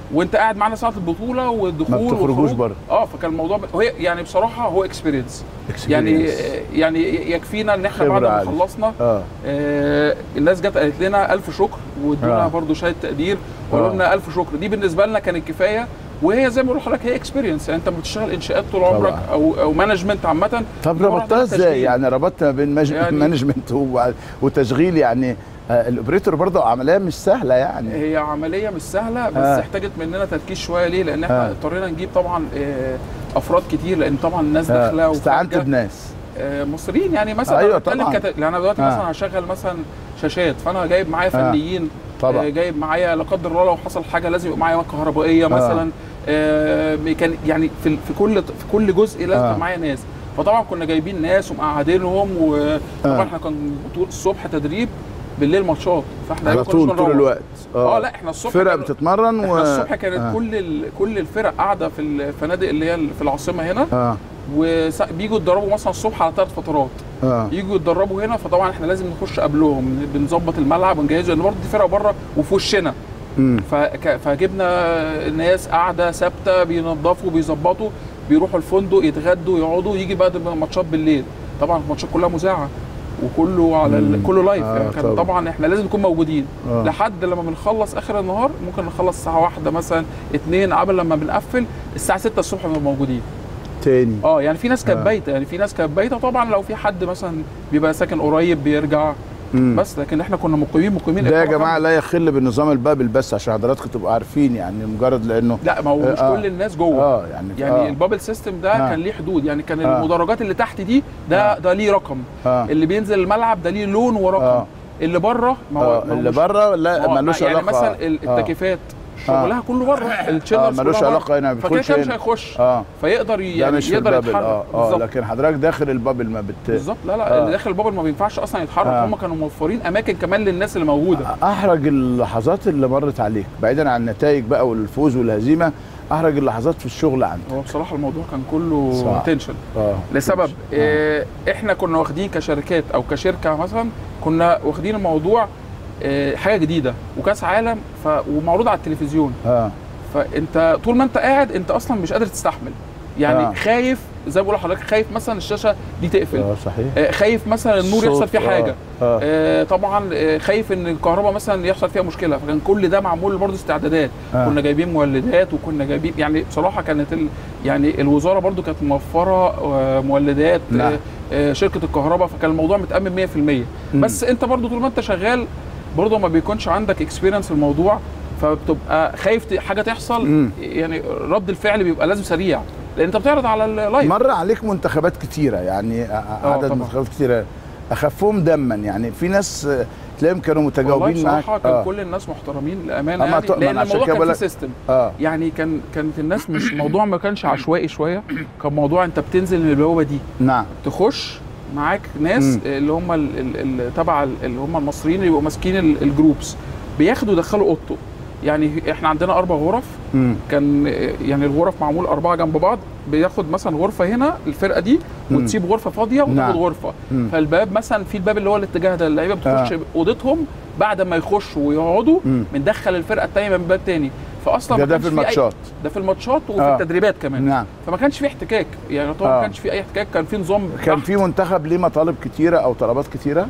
وانت قاعد معانا ساعه البطوله والدخول ما بتخرجوش بره. اه فكان الموضوع ب... هو يعني بصراحه هو اكسبيرينس يعني يعني يكفينا ان احنا بعد ما خلصنا آه. آه الناس جت قالت لنا الف شكر وادونا آه. برضو شهاده تقدير وقالوا لنا الف شكر. دي بالنسبه لنا كانت كفايه، وهي زي ما بقول لحضرتك هي اكسبيرينس. يعني انت لما بتشتغل انشاءات طول عمرك او او مانجمنت عامه. طب ربطتها ازاي؟ يعني ربطت ما بين يعني مانجمنت وتشغيل يعني الاوبريتور برضه عمليه مش سهله يعني. هي عمليه مش سهله بس آه. احتاجت مننا تركيز شويه. ليه؟ لان احنا آه. اضطرينا نجيب طبعا افراد كتير، لان طبعا الناس آه. داخله استعنت بناس آه مصريين يعني مثلا. ايوه طبعا كت... يعني انا دلوقتي آه. مثلا هشغل مثلا شاشات، فانا جايب معايا فنيين طبعا. آه جايب معايا لا قدر الله لو حصل حاجه لازم يبقى معايا كهربائيه مثلا آه. آه كان يعني في في كل في كل جزء لازم يبقى آه. معايا ناس. فطبعا كنا جايبين ناس ومقعدينهم، وطبعا آه. احنا كان الصبح تدريب بالليل ماتشات، فاحنا على طول طول الوقت. اه لا احنا الصبح فرق بتتمرن و... احنا الصبح كانت آه. كل ال... كل الفرق قاعده في الفنادق اللي هي في العاصمه هنا آه. وبيجوا يتدربوا مثلا الصبح على ثلاث فترات آه. يجوا يتدربوا هنا. فطبعا احنا لازم نخش قبلهم بنظبط الملعب ونجهزه، لان برضه دي فرق بره وفي وشنا. فك... فجبنا ناس قاعده ثابته بينظفوا بيظبطوا، بيروحوا الفندق يتغدوا يقعدوا، يجي بعد الماتشات بالليل. طبعا الماتشات كلها مذاعه وكله على ال... كله لايف آه يعني. كان طبعا. طبعا احنا لازم نكون موجودين آه. لحد لما بنخلص اخر النهار. ممكن نخلص الساعه واحدة مثلا اتنين، قبل لما بنقفل الساعه ستة الصبح بنبقى موجودين تاني. اه يعني في ناس كانت آه. بايته، يعني في ناس كانت بايته. طبعا لو في حد مثلا بيبقى ساكن قريب بيرجع مم. بس لكن احنا كنا مقيمين مقيمين ده يا جماعه لا يخل بالنظام البابل بس عشان حضراتكم تبقوا عارفين يعني مجرد لانه لا ما هو مش آه. كل الناس جوه اه يعني يعني آه. البابل سيستم ده آه. كان ليه حدود. يعني كان آه. المدرجات اللي تحت دي ده آه. ده ليه رقم آه. اللي بينزل الملعب ده ليه لون ورقم آه. اللي بره ما هو آه. اللي بره لا ملوش يعني علاقه. يعني مثلا التكييفات شغلها آه. كله بره التشيلرز آه. ملوش علاقه هنا فكده كده مش هيخش آه. فيقدر يعني يقدر يتحرك اه, آه. لكن حضرتك داخل البابل ما بت بالظبط لا لا آه. اللي داخل البابل ما بينفعش اصلا يتحرك آه. هم كانوا موفرين اماكن كمان للناس اللي موجوده. احرج اللحظات اللي مرت عليك بعيدا عن النتائج بقى والفوز والهزيمه، احرج اللحظات في الشغل عندك؟ هو بصراحه الموضوع كان كله تنشن آه. لسبب آه. احنا كنا واخدين كشركات او كشركه مثلا كنا واخدين الموضوع آه حاجه جديده وكاس عالم ف... ومعروض على التلفزيون آه. فانت طول ما انت قاعد انت اصلا مش قادر تستحمل يعني آه. خايف زي ما بقول لحضرتك، خايف مثلا الشاشه دي تقفل اه صحيح آه خايف مثلا النور يحصل فيه حاجه آه. آه طبعا آه خايف ان الكهرباء مثلا يحصل فيها مشكله. فكان كل ده معمول برضه استعدادات آه. كنا جايبين مولدات وكنا جايبين يعني بصراحه كانت ال... يعني الوزاره برضه كانت موفره آه مولدات آه آه شركه الكهرباء، فكان الموضوع متامن مية في المية. بس انت برضه طول ما انت شغال برضه ما بيكونش عندك اكسبيرينس في الموضوع، فبتبقى خايف حاجه تحصل مم. يعني رد الفعل بيبقى لازم سريع لان انت بتعرض على اللايف. مر عليك منتخبات كتيره يعني عدد منتخبات كتيره اخفهم دما يعني في ناس تلاقيهم كانوا متجاوبين معاك. والله كان آه. كل الناس محترمين للامانه يعني لان الموضوع كان في سيستم آه. يعني كان كانت الناس مش الموضوع ما كانش عشوائي شويه، كان موضوع انت بتنزل من البوابه دي نعم تخش معاك ناس مم. اللي هم تبع اللي هم المصريين اللي بيبقوا ماسكين الجروبس بياخدوا يدخلوا اوضته. يعني احنا عندنا اربع غرف مم. كان يعني الغرف معمول اربعه جنب بعض، بياخد مثلا غرفه هنا الفرقه دي وتسيب غرفه فاضيه وتاخد نعم. غرفه مم. فالباب مثلا في الباب اللي هو الاتجاه ده اللعيبه بتخش آه. اوضتهم بعد ما يخشوا ويقعدوا بندخل الفرقه الثانيه من باب ثاني. فاصلا ده, ده في الماتشات ده في الماتشات وفي آه. التدريبات كمان نعم. فما كانش في احتكاك يعني طبعا آه. ما كانش في اي احتكاك، كان في نظام. كان في منتخب ليه مطالب كتيره او طلبات كتيره؟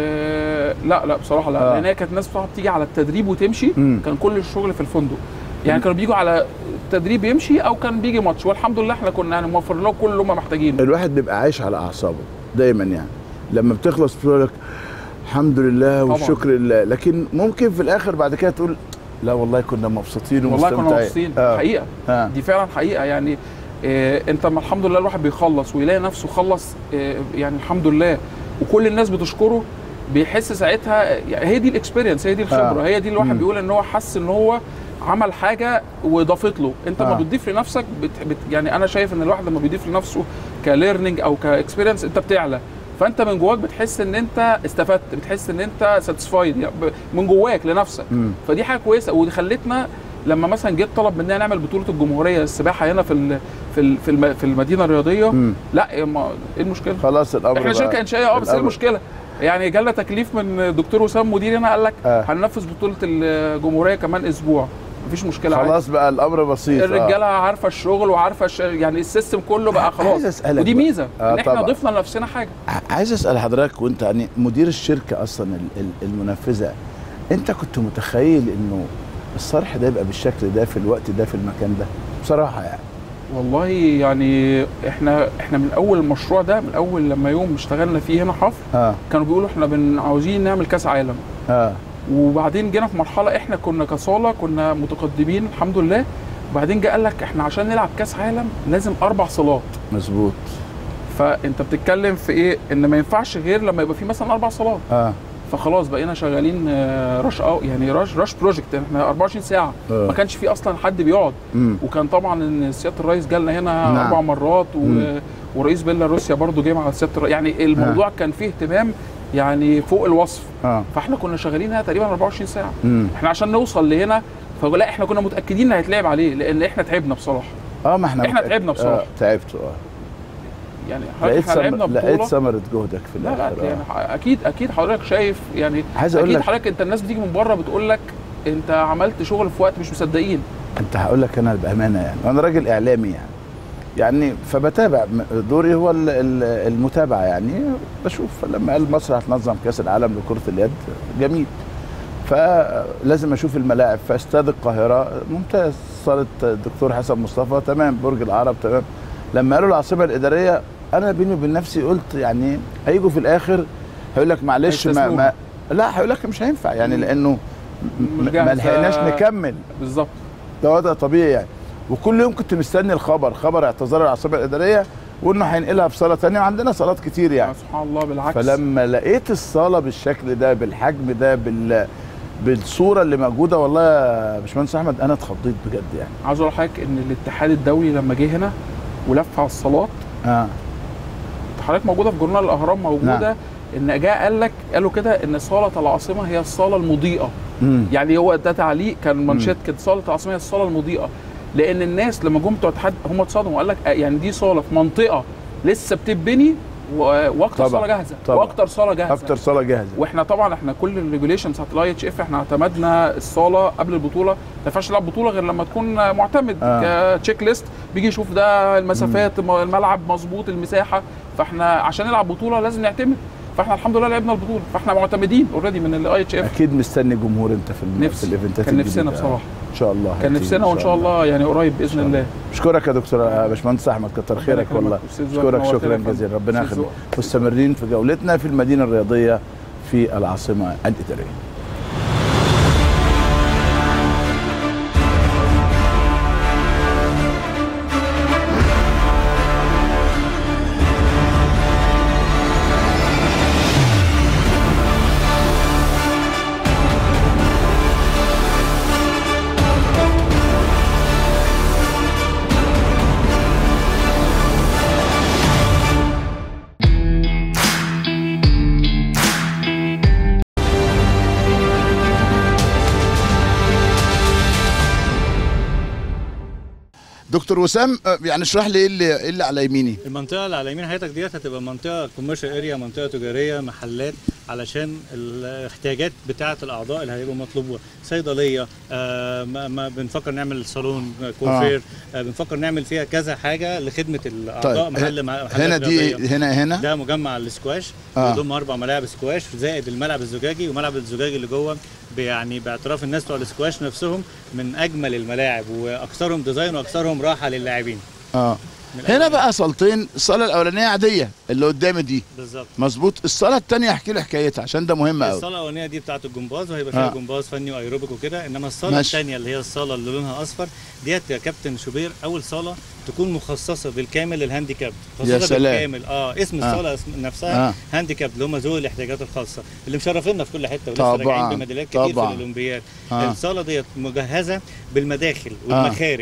آه لا لا بصراحه لا آه. لان هي كانت الناس بتيجي على التدريب وتمشي مم. كان كل الشغل في الفندق يعني كانوا بيجوا على التدريب يمشي او كان بيجي ماتش، والحمد لله احنا كنا يعني موفر لهم كل اللي هم محتاجينه. الواحد بيبقى عايش على اعصابه دايما يعني لما بتخلص بتقول لك الحمد لله والشكر لله، لكن ممكن في الاخر بعد كده تقول لا والله كنا مبسوطين ومستمتعين. والله كنا مبسوطين آه. حقيقه آه. دي فعلا حقيقه يعني آه انت ما الحمد لله الواحد بيخلص ويلاقي نفسه خلص آه يعني الحمد لله وكل الناس بتشكره، بيحس ساعتها يعني هي دي الاكسبيرينس، هي دي الخبره آه. هي دي الواحد بيقول ان هو حس ان هو عمل حاجه واضافت له. انت آه. ما بتضيف لنفسك بت بت يعني انا شايف ان الواحد لما بيضيف لنفسه كليرنينج او كاكسبيرينس انت بتعلى، فانت من جواك بتحس ان انت استفدت، بتحس ان انت ساتيسفايد يعني من جواك لنفسس. فدي حاجه كويسه ودي خلتنا لما مثلا جيت طلب مننا نعمل بطوله الجمهوريه السباحه هنا في في في المدينه الرياضيه مم. لا ايه المشكله؟ خلاص الامر احنا شركه انشائيه اه بس ايه المشكله؟ يعني جالنا تكليف من الدكتور وسام مدير هنا قال لك آه. هننفذ بطوله الجمهوريه كمان اسبوع. مفيش مشكله خلاص عادي. بقى الامر بسيط. الرجاله آه. عارفه الشغل وعارفه الش... يعني السيستم كله بقى خلاص. ودي ميزه آه ان احنا طبعا. ضفنا لنفسنا حاجه. عايز اسال حضرتك، وانت يعني مدير الشركه اصلا المنفذه، انت كنت متخيل انه الصرح ده يبقى بالشكل ده في الوقت ده في المكان ده بصراحه يعني؟ والله يعني احنا احنا من اول المشروع ده، من اول لما يوم اشتغلنا فيه هنا حفر آه. كانوا بيقولوا احنا بن عاوزين نعمل كاس عالم. اه وبعدين جينا في مرحله احنا كنا كصاله كنا متقدمين الحمد لله، وبعدين جه قال لك احنا عشان نلعب كاس عالم لازم اربع صالات. مظبوط. فانت بتتكلم في ايه؟ ان ما ينفعش غير لما يبقى في مثلا اربع صالات. اه فخلاص بقينا شغالين رش او يعني رش رش بروجكت، احنا أربعة وعشرين ساعه أه. ما كانش في اصلا حد بيقعد. مم. وكان طبعا ان سياده الرئيس جالنا هنا نعم. اربع مرات و... ورئيس بيلاروسيا برضو جه مع سياده الرئيس، يعني الموضوع أه. كان فيه اهتمام يعني فوق الوصف. أه. فاحنا كنا شغالين هنا تقريبا أربعة وعشرين ساعه. مم. احنا عشان نوصل لهنا فلا احنا كنا متاكدين ان هيتلعب عليه، لان احنا تعبنا بصراحه. اه ما احنا احنا متأكد. تعبنا بصراحه. آه تعبتوا اه يعني لقيت سم... لقيت ثمره جهدك في الاخر. لا لا يعني اكيد اكيد حضرتك شايف يعني عايز اقول اكيد لك حضرتك انت الناس بتيجي من بره بتقول لك انت عملت شغل في وقت مش مصدقين. انت هقول لك انا بامانه يعني انا راجل اعلامي يعني يعني فبتابع دوري هو المتابعه يعني بشوف لما قال مصر هتنظم كاس العالم لكره اليد جميل فلازم اشوف الملاعب في استاد القاهره ممتاز، صاله الدكتور حسن مصطفى تمام، برج العرب تمام. لما قالوا العاصمه الاداريه انا بيني وبين نفسي قلت يعني هيجوا في الاخر هيقول لك معلش ما, ما لا هيقول لك مش هينفع يعني لانه ما لحقناش نكمل بالظبط. ده وضع طبيعي يعني. وكل يوم كنت مستني الخبر خبر اعتذار العاصمه الاداريه وانه هينقلها في صاله ثانيه، وعندنا صالات كتير يعني سبحان الله. بالعكس فلما لقيت الصاله بالشكل ده بالحجم ده بال بالصوره اللي موجوده والله يا باشمهندس احمد انا اتخضيت بجد يعني. عاوز اقول لحضرتك ان الاتحاد الدولي لما جه هنا ولف على الصالات اه حضرتك موجوده في جورنال الاهرام موجوده نعم. ان جاء قال لك قالوا كده ان صاله العاصمه هي الصاله المضيئه. مم. يعني هو ده تعليق كان منشط كده، صاله العاصمه هي الصاله المضيئه، لان الناس لما جم بتوع الاتحاد هم اتصدموا وقال لك يعني دي صاله في منطقه لسه بتتبني واكتر صاله جاهزه واكتر صاله جاهزه اكتر صاله جاهزه. واحنا طبعا احنا كل الريجوليشنز بتاعت الاي اتش اف احنا اعتمدنا الصاله قبل البطوله، ما ينفعش تلعب بطوله غير لما تكون معتمد آه. كتشيك ليست بيجي يشوف ده المسافات مم. الملعب مظبوط المساحه، فاحنا عشان نلعب بطوله لازم نعتمد، فاحنا الحمد لله لعبنا البطوله فاحنا معتمدين اوريدي من الاي اتش اف. اكيد مستني جمهور انت في, في الايفنتات كان نفسنا بصراحه ان شاء الله كان نفسنا وان شاء الله يعني قريب باذن الله. اشكرك يا دكتور باشمهندس احمد كتر خيرك والله اشكرك شكرا جزيلا ربنا يخليك. مستمرين في جولتنا في المدينه الرياضيه في العاصمه الاداريه. دكتور وسام يعني اشرح لي ايه اللي ايه اللي على يميني. المنطقه اللي على يمين حضرتك ديت هتبقى منطقه كوميرشال اريا، منطقه تجاريه، محلات، علشان الاحتياجات بتاعه الاعضاء اللي هيبقوا مطلوبه، صيدليه، آه ما, ما بنفكر نعمل صالون كوافير، آه. آه بنفكر نعمل فيها كذا حاجه لخدمه الاعضاء. طيب. محل محل هنا دي هنا هنا ده مجمع الاسكواش بيضم آه. اربع ملاعب سكواش زائد الملعب الزجاجي، وملعب الزجاجي اللي جوه يعني باعتراف الناس بتوع الاسكواش نفسهم من اجمل الملاعب واكثرهم ديزاين واكثرهم راحه للاعبين. اه هنا بقى صالتين، الصاله الاولانيه عاديه اللي قدامي دي بالظبط مظبوط، الصاله الثانيه احكي لي حكايتها عشان ده مهم قوي. الصاله الاولانيه دي بتاعه الجمباز وهيبقى فيها آه. جمباز فني وايروبيك وكده، انما الصاله الثانيه اللي هي الصاله اللي لونها اصفر ديت يا كابتن شوبير اول صاله تكون مخصصه بالكامل للهانديكاب. يا سلام. بالكامل اه اسم الصاله آه. نفسها آه. هانديكاب اللي هم ذوي الاحتياجات الخاصه اللي مشرفينا في كل حته ولسه راجعين بميداليات كتير في الاولمبياد. آه. الصاله ديت مجهزه بالمداخل والمخارج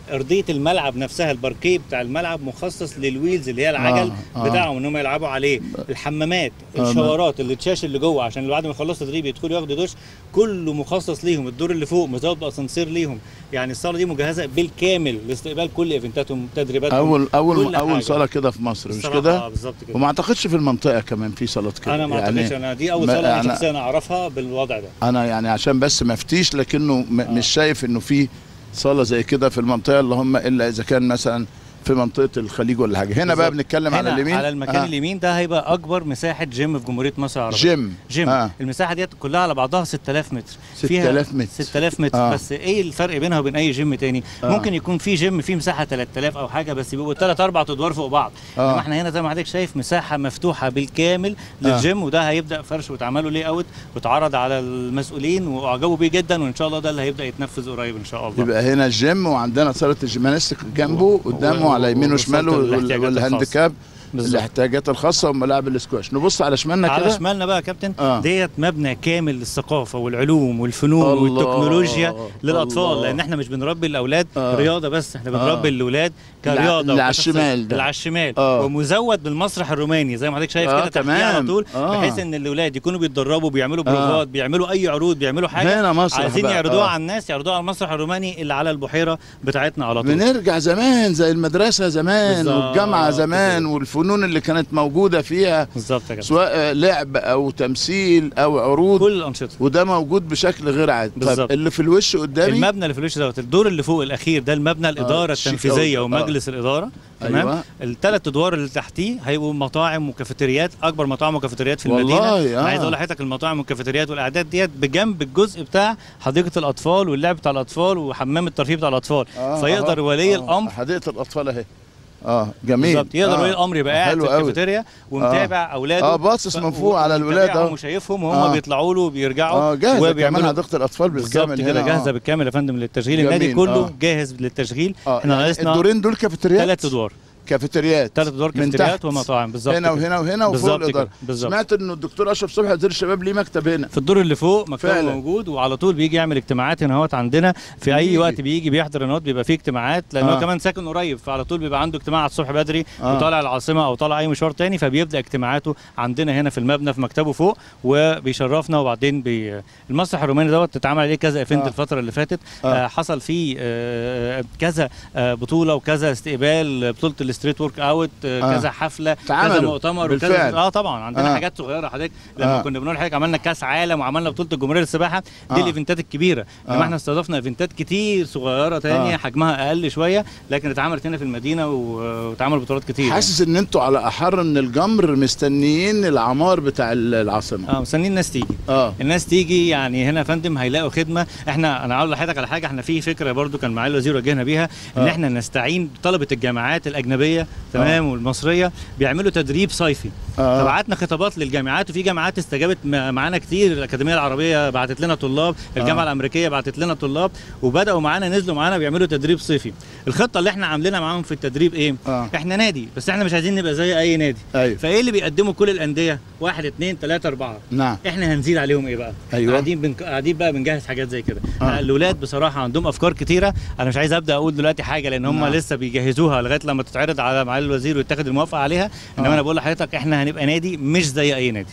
ارضيه الملعب نفسها، الباركيه بتاع الملعب مخصص للويلز اللي هي العجل آه. آه. بتاعهم ان هم يلعبوا عليه. الحمامات، الشوارات، اللي تشاش اللي جوه عشان بعد ما يخلصوا تدريب يدخلوا ياخدوا دش، كله مخصص ليهم. الدور اللي فوق مزود باسانسير ليهم. يعني الصاله دي مجهزه بالكامل لاستقبال كل ايفنتاتهم، تدريباتهم، اول اول اول صاله كده في مصر مش كده؟ اه بالظبط كده. وما اعتقدش في المنطقه كمان في صالات كده. انا ما يعني اعتقدش، انا دي اول صاله انا شخصيا اعرفها بالوضع ده. انا يعني عشان بس ما افتيش، لكنه م آه. مش شايف انه في صاله زي كده في المنطقه، اللهم الا اذا كان مثلا في منطقه الخليج ولا حاجه. هنا بقى بنتكلم على اليمين، على المكان آه. اليمين ده هيبقى اكبر مساحه جيم في جمهوريه مصر العربيه. جيم جيم آه. المساحه ديت كلها على بعضها ستة آلاف متر. ستة آلاف متر ستة آلاف متر آه. بس ايه الفرق بينها وبين اي جيم تاني؟ آه. ممكن يكون في جيم فيه مساحه ثلاثة آلاف او حاجه، بس بيبقوا ثلاث اربع ادوار فوق بعض. انما آه. احنا هنا زي ما حضرتك شايف مساحه مفتوحه بالكامل للجيم آه. وده هيبدا فرش واتعملوا لي اوت واتعرض على المسؤولين واعجبوا بيه جدا، وان شاء الله ده اللي هيبدا يتنفذ قريب ان شاء الله. يبقى هنا الجيم وعندنا صاله الجيمناستيك جنبه قدامه على يمينه وشماله والهانديكاب، الاحتياجات الخاصه وملاعب الاسكواش. نبص على شمالنا كده، على شمالنا بقى يا كابتن آه. ديت مبنى كامل للثقافه والعلوم والفنون والتكنولوجيا للاطفال، الله. لان احنا مش بنربي الاولاد آه. رياضه بس، احنا بنربي آه. الاولاد كرياضه. اللي على الشمال ده، اللي على الشمال آه. ومزود بالمسرح الروماني زي ما حضرتك شايف آه. كده تحتيه على طول آه. بحيث ان الاولاد يكونوا بيتدربوا، بيعملوا بروفات، آه. بيعملوا اي عروض، بيعملوا حاجه عايزين يعرضوها آه. على الناس، يعرضوها على المسرح الروماني اللي على البحيره بتاعتنا على طول. بنرجع زمان زي المدرسه زمان والجامعه زمان والفنون اللي كانت موجوده فيها بالظبط كده، سواء لعب او تمثيل او عروض، كل الانشطه، وده موجود بشكل غير عادي. طيب اللي في الوش قدامي، المبنى اللي في الوش دوت، الدور اللي فوق الاخير ده المبنى الاداره آه. التنفيذيه ومجلس آه. الاداره. تمام. أيوة. الثلاث ادوار اللي تحتيه هيبقوا مطاعم وكافيتريات، اكبر مطاعم وكافيتريات في المدينه. والله آه. عايز اقول لحضرتك المطاعم والكافيتريات والاعداد ديت بجنب الجزء بتاع حديقه الاطفال واللعب بتاع الاطفال وحمام الترفيه بتاع الاطفال. آه. فيقدر آه. ولي آه. الامر، حديقه الاطفال اهي اه جميل بالظبط، يقدر ولي آه. الامر يبقى قاعد في الكافيتيريا ومتابع آه. اولاده، اه باصص من فوق على الولاد اه وشايفهم وهم آه. بيطلعوا له وبيرجعوا اه جاهزه كمان حديقه الاطفال بالكامل بالظبط كده، جاهزه آه. بالكامل يا فندم للتشغيل. النادي كله آه. جاهز للتشغيل. آه. احنا ناقصنا الدورين دول كافيتريات، ثلاث ادوار كافيتريات، ثلاث ادوار كافيتريات ومطاعم بالظبط، هنا وهنا وهنا وفوق الاداره. سمعت انه الدكتور اشرف صبحي وزير الشباب ليه مكتب هنا في الدور اللي فوق، مكتبه موجود وعلى طول بيجي يعمل اجتماعات هنا اهوت عندنا في اي وقت بيجي بيحضر هنا، بيبقى فيه اجتماعات لانه آه. كمان ساكن قريب، فعلى طول بيبقى عنده اجتماع الصبح بدري آه. وطالع العاصمه او طالع اي مشوار تاني، فبيبدا اجتماعاته عندنا هنا في المبنى في مكتبه فوق وبيشرفنا. وبعدين بي... المسرح الروماني دوت اتعمل عليه كذا ايفنت آه. الفتره اللي فاتت آه. آه حصل فيه آه كذا آه بطوله وكذا استقبال، بطوله الستريت ورك اوت آه. كذا حفله كذا مؤتمر وكذا اه طبعا عندنا آه. حاجات صغيره حضرتك لما آه. كنا بنقول حضرتك عملنا كاس عالم وعملنا بطوله الجمهوريه للسباحه دي آه. الايفنتات الكبيره، انما آه. احنا استضفنا ايفنتات كتير صغيره ثانيه آه. حجمها اقل شويه لكن اتعملت هنا في المدينه واتعمل بطولات كتير. حاسس يعني ان انتوا على احر من الجمر مستنيين العمار بتاع العاصمه. اه مستنيين الناس تيجي اه الناس تيجي يعني هنا يا فندم هيلاقوا خدمه. احنا انا عاوز لحضرتك على حاجه، احنا في فكره برضو كان معالي الوزير وجهنا بيها ان آه. احنا نستعين بطلبه الجامعات الاجنبيه تمام آه. والمصريه بيعملوا تدريب صيفي آه. فبعتنا خطابات للجامعات وفي جامعات استجابت معانا كتير. الاكاديميه العربيه بعتت لنا طلاب، الجامعه آه. الامريكيه بعتت لنا طلاب وبداوا معانا نزلوا معانا بيعملوا تدريب صيفي. الخطه اللي احنا عاملينها معاهم في التدريب ايه؟ آه. احنا نادي بس احنا مش عايزين نبقى زي اي نادي. أيوه. فايه اللي بيقدموا كل الانديه؟ واحد اثنين ثلاثه اربعه. نعم. احنا هنزيد عليهم ايه بقى؟ أيوه. قاعدين بن... قاعدين بقى بنجهز حاجات زي كده. آه. الاولاد بصراحه عندهم افكار كتيره، انا مش عايز ابدا اقول دلوقتي حاجه لان هم نعم. لسه بيجهزوها لغايه لما تتعرض على معالي الوزير ويتاخد الموافقه عليها. انما آه. انا بقول لحضرتك احنا هنبقى نادي مش زي اي نادي.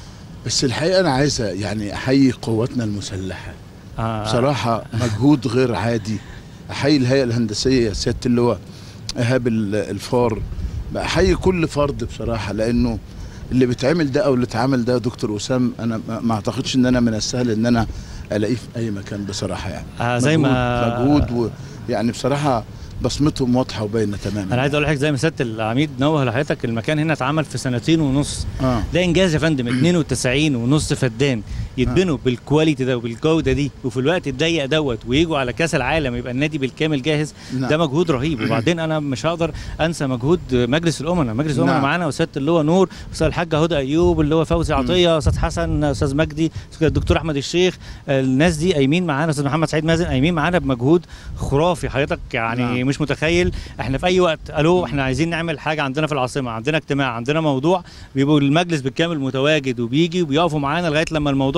بس الحقيقه انا عايز يعني احيي قواتنا المسلحه آه. بصراحه مجهود غير عادي. احيي الهيئه الهندسيه سياده اللواء ايهاب الفار، بحيي كل فرد بصراحه لانه اللي بيتعمل ده او اللي اتعمل ده دكتور وسام انا ما اعتقدش ان انا من السهل ان انا الاقيه في اي مكان بصراحه يعني آه زي مجهود ما مجهود ويعني بصراحه بصمتهم واضحه وباينه تماما. انا عايز اقول لحضرتك زي ما سياده العميد نوه لحضرتك المكان هنا اتعمل في سنتين ونص. آه. ده انجاز يا فندم. اثنين وتسعين ونص فدان يتبنوا آه. بالكواليتي ده وبالجوده دي وفي الوقت الضيق دوت ويجوا على كاس العالم يبقى النادي بالكامل جاهز. نعم. ده مجهود رهيب. وبعدين انا مش هقدر انسى مجهود مجلس الامناء، مجلس الامناء نعم. معانا وسياده اللواء نور، استاذ الحاج هدى ايوب، اللي هو فوزي عطيه، استاذ حسن، استاذ مجدي، الدكتور احمد الشيخ، الناس دي قايمين معانا، استاذ محمد سعيد مازن قايمين معانا بمجهود خرافي حضرتك يعني نعم. مش متخيل. احنا في اي وقت قالوا احنا عايزين نعمل حاجه عندنا في العاصمه، عندنا اجتماع، عندنا موضوع، بيبقوا المجلس بالكامل متواجد وبيجي وبيقفوا معانا لغايه لما الموضوع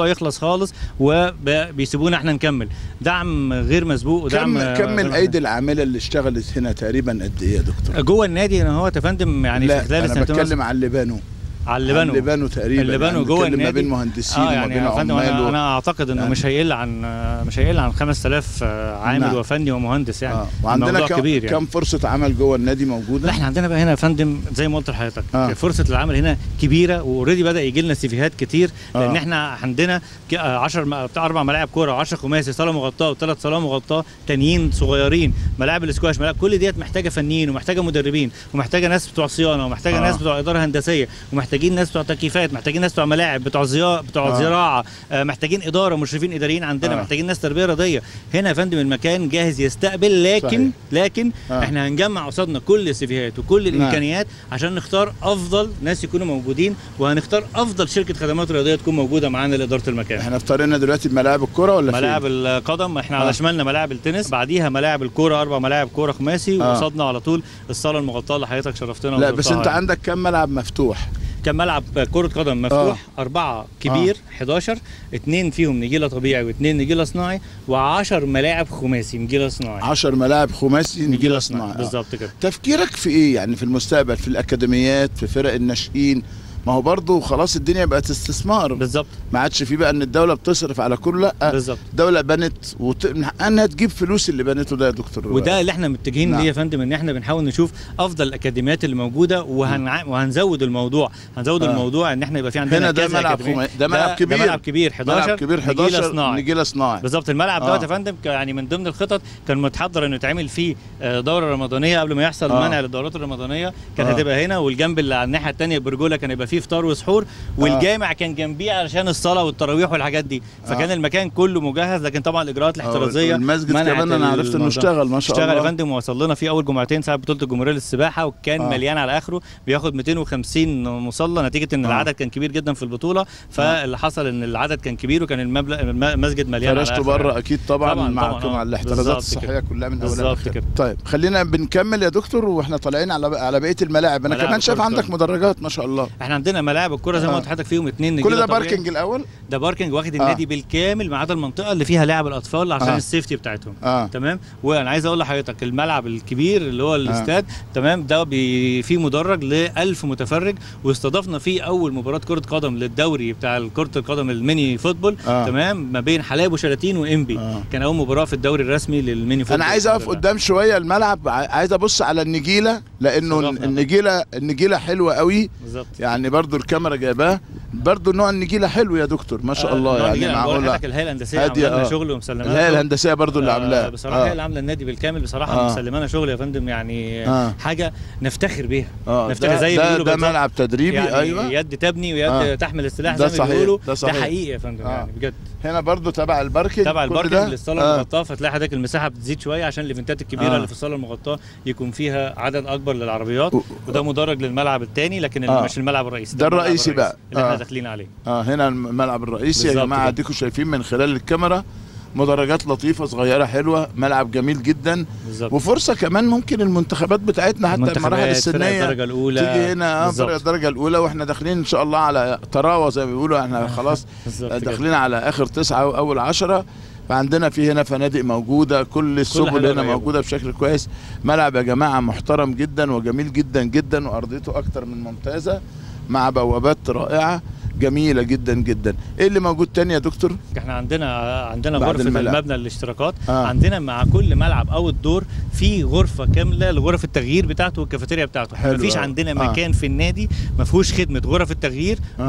الموضوع يخلص خالص وبيسيبونا احنا نكمل. دعم غير مسبوق ودعم كم كم الايدي العامله اللي اشتغلت هنا تقريبا قد ايه يا دكتور؟ جوه النادي هنا هو يا فندم يعني لا في خلال انا بتكلم عن اللي بانوا على اللي بنوا اللي بنوا تقريبا اللي بنوا يعني جوه النادي ما بين مهندسين آه وما يعني بين عمال انا, أنا اعتقد انه يعني مش هيقل عن مش هيقل عن خمسة آلاف عامل نعم. وفني ومهندس يعني آه. وعندنا كم كبير يعني. كم فرصه عمل جوه النادي موجوده؟ لا احنا عندنا بقى هنا يا فندم زي ما قلت لحضرتك آه. فرصه العمل هنا كبيره واوريدي بدا يجي لنا سيفيهات كتير لان آه. احنا عندنا عشرة بتاع اربع ملاعب كوره و10 خماسي صاله مغطاه وثلاث صالات مغطاه تانيين صغيرين ملاعب الاسكواش ملاعب كل ديت محتاجه فنيين ومحتاجه مدربين ومحتاجه ناس بتوع صيانه ومحتاجه آه. ناس بتوع اداره هندسيه ومحتاجين ناس بتوع تكييفات محتاجين ناس بتوع ملاعب بتوع زيا... بتوع آه. زراعه آه محتاجين اداره مشرفين اداريين عندنا آه. محتاجين ناس تربيه رياضيه. هنا يا فندم المكان جاهز يستقبل لكن صحيح. لكن آه. احنا هنجمع قصادنا كل السيفيهات وكل الامكانيات عشان نختار افضل ناس يكونوا موجودين وهنختار افضل شركه خدمات رياضيه تكون موجوده معانا لاداره المكان. احنا افترضنا دلوقتي بملاعب الكره ولا ملاعب فين؟ القدم احنا آه. على شمالنا ملاعب التنس بعديها ملاعب الكوره اربع ملاعب كوره خماسي آه. وقصادنا على طول الصاله المغطاه اللي حضرتك شرفتنا. لا بس انت عندك كم ملعب مفتوح؟ كم ملعب كرة قدم مفتوح آه. أربعة كبير آه. حداشر اثنين فيهم نجيلة طبيعي واثنين نجيلة صناعي وعشر ملاعب خماسي نجيلة صناعي. عشر ملاعب خماسي نجيلة صناعي آه. بالظبط كده. تفكيرك في ايه يعني في المستقبل في الأكاديميات في فرق الناشئين؟ ما هو برضه خلاص الدنيا بقت استثمار بالظبط ما عادش في بقى ان الدوله بتصرف على كل لا بالظبط الدوله بنت وت... انها تجيب فلوس اللي بنته ده يا دكتور. وده اللي احنا متجهين ليه نعم. يا فندم ان احنا بنحاول نشوف افضل الاكاديميات اللي موجوده وهن... وهنزود الموضوع هنزود آه. الموضوع ان احنا يبقى في عندنا هنا ده ملعب خم... ده ملعب كبير ده ملعب كبير حداشر ملعب كبير حداشر نجيله صناعي بالظبط. الملعب آه. دوت يا فندم يعني من ضمن الخطط كان متحضر انه يتعمل فيه دوره رمضانيه قبل ما يحصل آه. منع للدورات الرمضانيه كانت آه. هتبقى هنا والجنب اللي على الناحيه الثانيه برجوله كان يبقى فيه فطار وسحور والجامع كان جنبيه علشان الصلاه والتراويح والحاجات دي فكان آه. المكان كله مجهز لكن طبعا الاجراءات الاحترازيه المسجد كمان انا عرفت انه اشتغل ما شاء الله اشتغل يا فندم ووصل لنا فيه اول جمعتين ساعه بطوله الجمهوريه للسباحه وكان آه. مليان على اخره بياخد مئتين وخمسين مصلى نتيجه ان آه. العدد كان كبير جدا في البطوله فاللي حصل ان العدد كان كبير وكان المبلغ المسجد مليان على اخره بره اكيد طبعا, طبعًا مع طبعًا الاحترازات الصحيه كلها من اولها لاخرها. طيب خلينا بنكمل يا دكتور واحنا طالعين على على بقيه الملاعب انا كمان شايف عندك مدرجات ما شاء الله. احنا عندنا ملاعب الكوره زي ما قلت لحضرتك فيهم اثنين كل ده باركنج الاول ده باركنج واخد النادي آه. بالكامل ما عدا المنطقه اللي فيها لعب الاطفال عشان آه. السيفتي بتاعتهم آه. تمام. وانا عايز اقول لحضرتك الملعب الكبير اللي هو الاستاد آه. تمام ده فيه مدرج ل ألف متفرج واستضفنا فيه اول مباراه كره قدم للدوري بتاع كره القدم الميني فوتبول آه. تمام ما بين حلايب وشلاتين وانبي آه. كان اول مباراه في الدوري الرسمي للميني فوتبول. انا عايز اقف قدام شويه الملعب عايز ابص على النجيله لانه النجيله النجيله حلوه قوي بالظبط يعني برضو الكاميرا جايباه برضو نوع النجيله حلو يا دكتور ما شاء الله آه يعني معقوله الهيئه الهندسيه عامله لنا شغل ومسلمانا الهيئه الهندسيه برضو اللي عاملاه آه بصراحه هي آه. اللي عامله النادي بالكامل بصراحه آه. مسلمانا شغل يا فندم يعني آه. حاجه نفتخر بيها آه. نفتخر زي ما بيقولوا ده ملعب تدريبي يعني ايوه يد تبني ويد آه. تحمل السلاح زي ما بيقولوا ده, ده حقيقي يا فندم آه. يعني بجد. هنا برضو تبع الباركنج تبع الباركنج للصاله آه. المغطاه فتلاقي حضرتك المساحه بتزيد شويه عشان الايفنتات الكبيره آه. اللي في الصاله المغطاه يكون فيها عدد اكبر للعربيات وده مدرج للملعب الثاني لكن آه. مش الملعب الرئيسي ده الرئيسي بقى اللي احنا داخلين عليه اه هنا الملعب الرئيسي يا جماعه اديكم شايفين من خلال الكاميرا مدرجات لطيفه صغيره حلوه ملعب جميل جدا بالزبط. وفرصه كمان ممكن المنتخبات بتاعتنا حتى المراحل السنيه الدرجه الاولى تيجي هنا فرق الدرجه الاولى واحنا داخلين ان شاء الله على طراوه زي ما بيقولوا احنا خلاص داخلين على اخر تسعه واول عشرة فعندنا في هنا فنادق موجوده كل السبل هنا موجوده بشكل كويس. ملعب يا جماعه محترم جدا وجميل جدا جدا وارضيته اكتر من ممتازه مع بوابات رائعه جميله جدا جدا. ايه اللي موجود تاني يا دكتور؟ احنا عندنا عندنا غرفه المبنى الاشتراكات آه. عندنا مع كل ملعب او الدور في غرفه كامله لغرف التغيير بتاعته والكافيتيريا بتاعته. مفيش عندنا آه. مكان في النادي ما فيهوش خدمه غرف التغيير آه.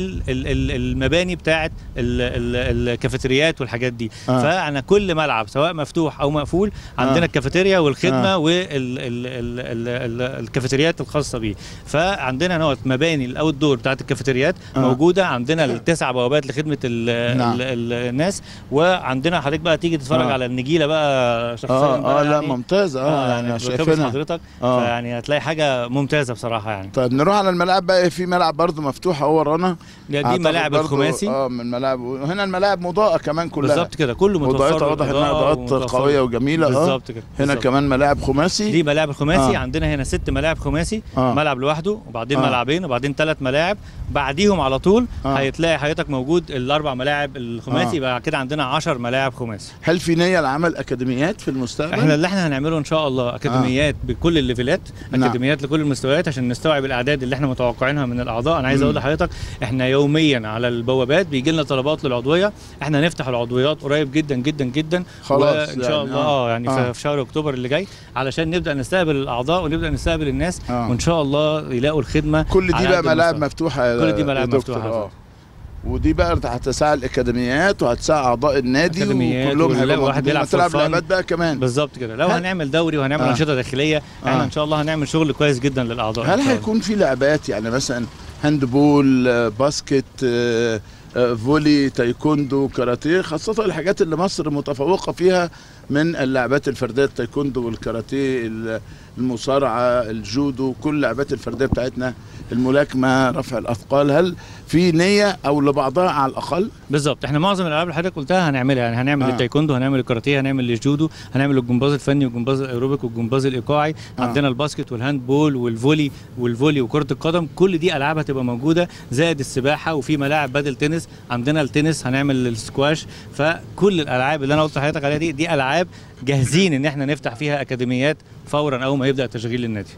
والمباني بتاعه الكافيتريات والحاجات دي آه. فاحنا كل ملعب سواء مفتوح او مقفول عندنا آه. الكافيتيريا والخدمه آه. والكافيتريات الخاصه بيه. فعندنا نوع مباني او الدور بتاعه الكافيتريات آه. موجوده عندنا التسع بوابات لخدمه ال نعم. ال ال الناس وعندنا حضرتك بقى تيجي تتفرج آه. على النجيله بقى شخصيا اه, آه يعني لا ممتازه اه يعني شايفينها حضرتك آه. فيعني هتلاقي حاجه ممتازه بصراحه يعني. طيب نروح على الملاعب بقى في ملعب برضو مفتوح اهو ورانا دي ملاعب الخماسي اه من ملاعب هنا الملاعب مضاءه كمان كلها بالظبط كده كله متوفر واضح انها اضاءات قويه وجميله اه بالظبط كده هنا كمان ملاعب خماسي دي ملاعب الخماسي آه. عندنا هنا ست ملاعب خماسي آه. ملعب لوحده وبعدين آه. ملعبين وبعدين ثلاث ملاعب بعديهم على على طول آه. هتلاقي حضرتك موجود الاربع ملاعب الخماسي، يبقى آه. كده عندنا عشر ملاعب خماسي. هل في نيه لعمل اكاديميات في المستقبل؟ احنا اللي احنا هنعمله ان شاء الله اكاديميات آه. بكل الليفلات، اكاديميات نعم. لكل المستويات عشان نستوعب الاعداد اللي احنا متوقعينها من الاعضاء. انا عايز اقول لحضرتك احنا يوميا على البوابات بيجي لنا طلبات للعضويه، احنا نفتح العضويات قريب جدا جدا جدا خلاص ان شاء يعني الله اه يعني آه. في شهر اكتوبر اللي جاي علشان نبدا نستقبل الاعضاء ونبدا نستقبل الناس آه. وان شاء الله يلاقوا الخدمه. كل دي بقى ملاعب مفتوحه، كل دي ملاعب مفتوحه آه. ودي بقى هتساعد الاكاديميات وهتساعد اعضاء النادي وكلهم هيبقوا واحد بيلعب تلعب لعبات بقى كمان. بالظبط كده. لو هل... هنعمل دوري وهنعمل آه. انشطه داخليه احنا آه. ان شاء الله هنعمل شغل كويس جدا للاعضاء. هل هيكون في لعبات يعني مثلا هاندبول، باسكت، فولي، تايكوندو، كاراتيه، خاصة الحاجات اللي مصر متفوقة فيها من اللعبات الفردية، التايكوندو والكاراتيه، المصارعة، الجودو، كل اللعبات الفردية بتاعتنا، الملاكمة، رفع الأثقال، هل في نية أو لبعضها على الأقل؟ بالظبط. احنا معظم الألعاب اللي حضرتك قلتها هنعملها، يعني هنعمل آه. التايكوندو، هنعمل الكاراتيه، هنعمل الجودو، هنعمل الجمباز الفني والجمباز الأيروبيك والجمباز الإيقاعي، آه. عندنا الباسكت والهاند بول والفولي والفولي وكرة القدم، كل دي ألعاب هتبقى موجودة، زائد السباحة، وفي ملاعب بدل تنس، عندنا التنس، هنعمل السكواش. فكل الألعاب اللي أنا قلت لحضرتك عليها دي دي ألعاب جاهزين ان احنا نفتح فيها اكاديميات فورا اول ما يبدا تشغيل النادي.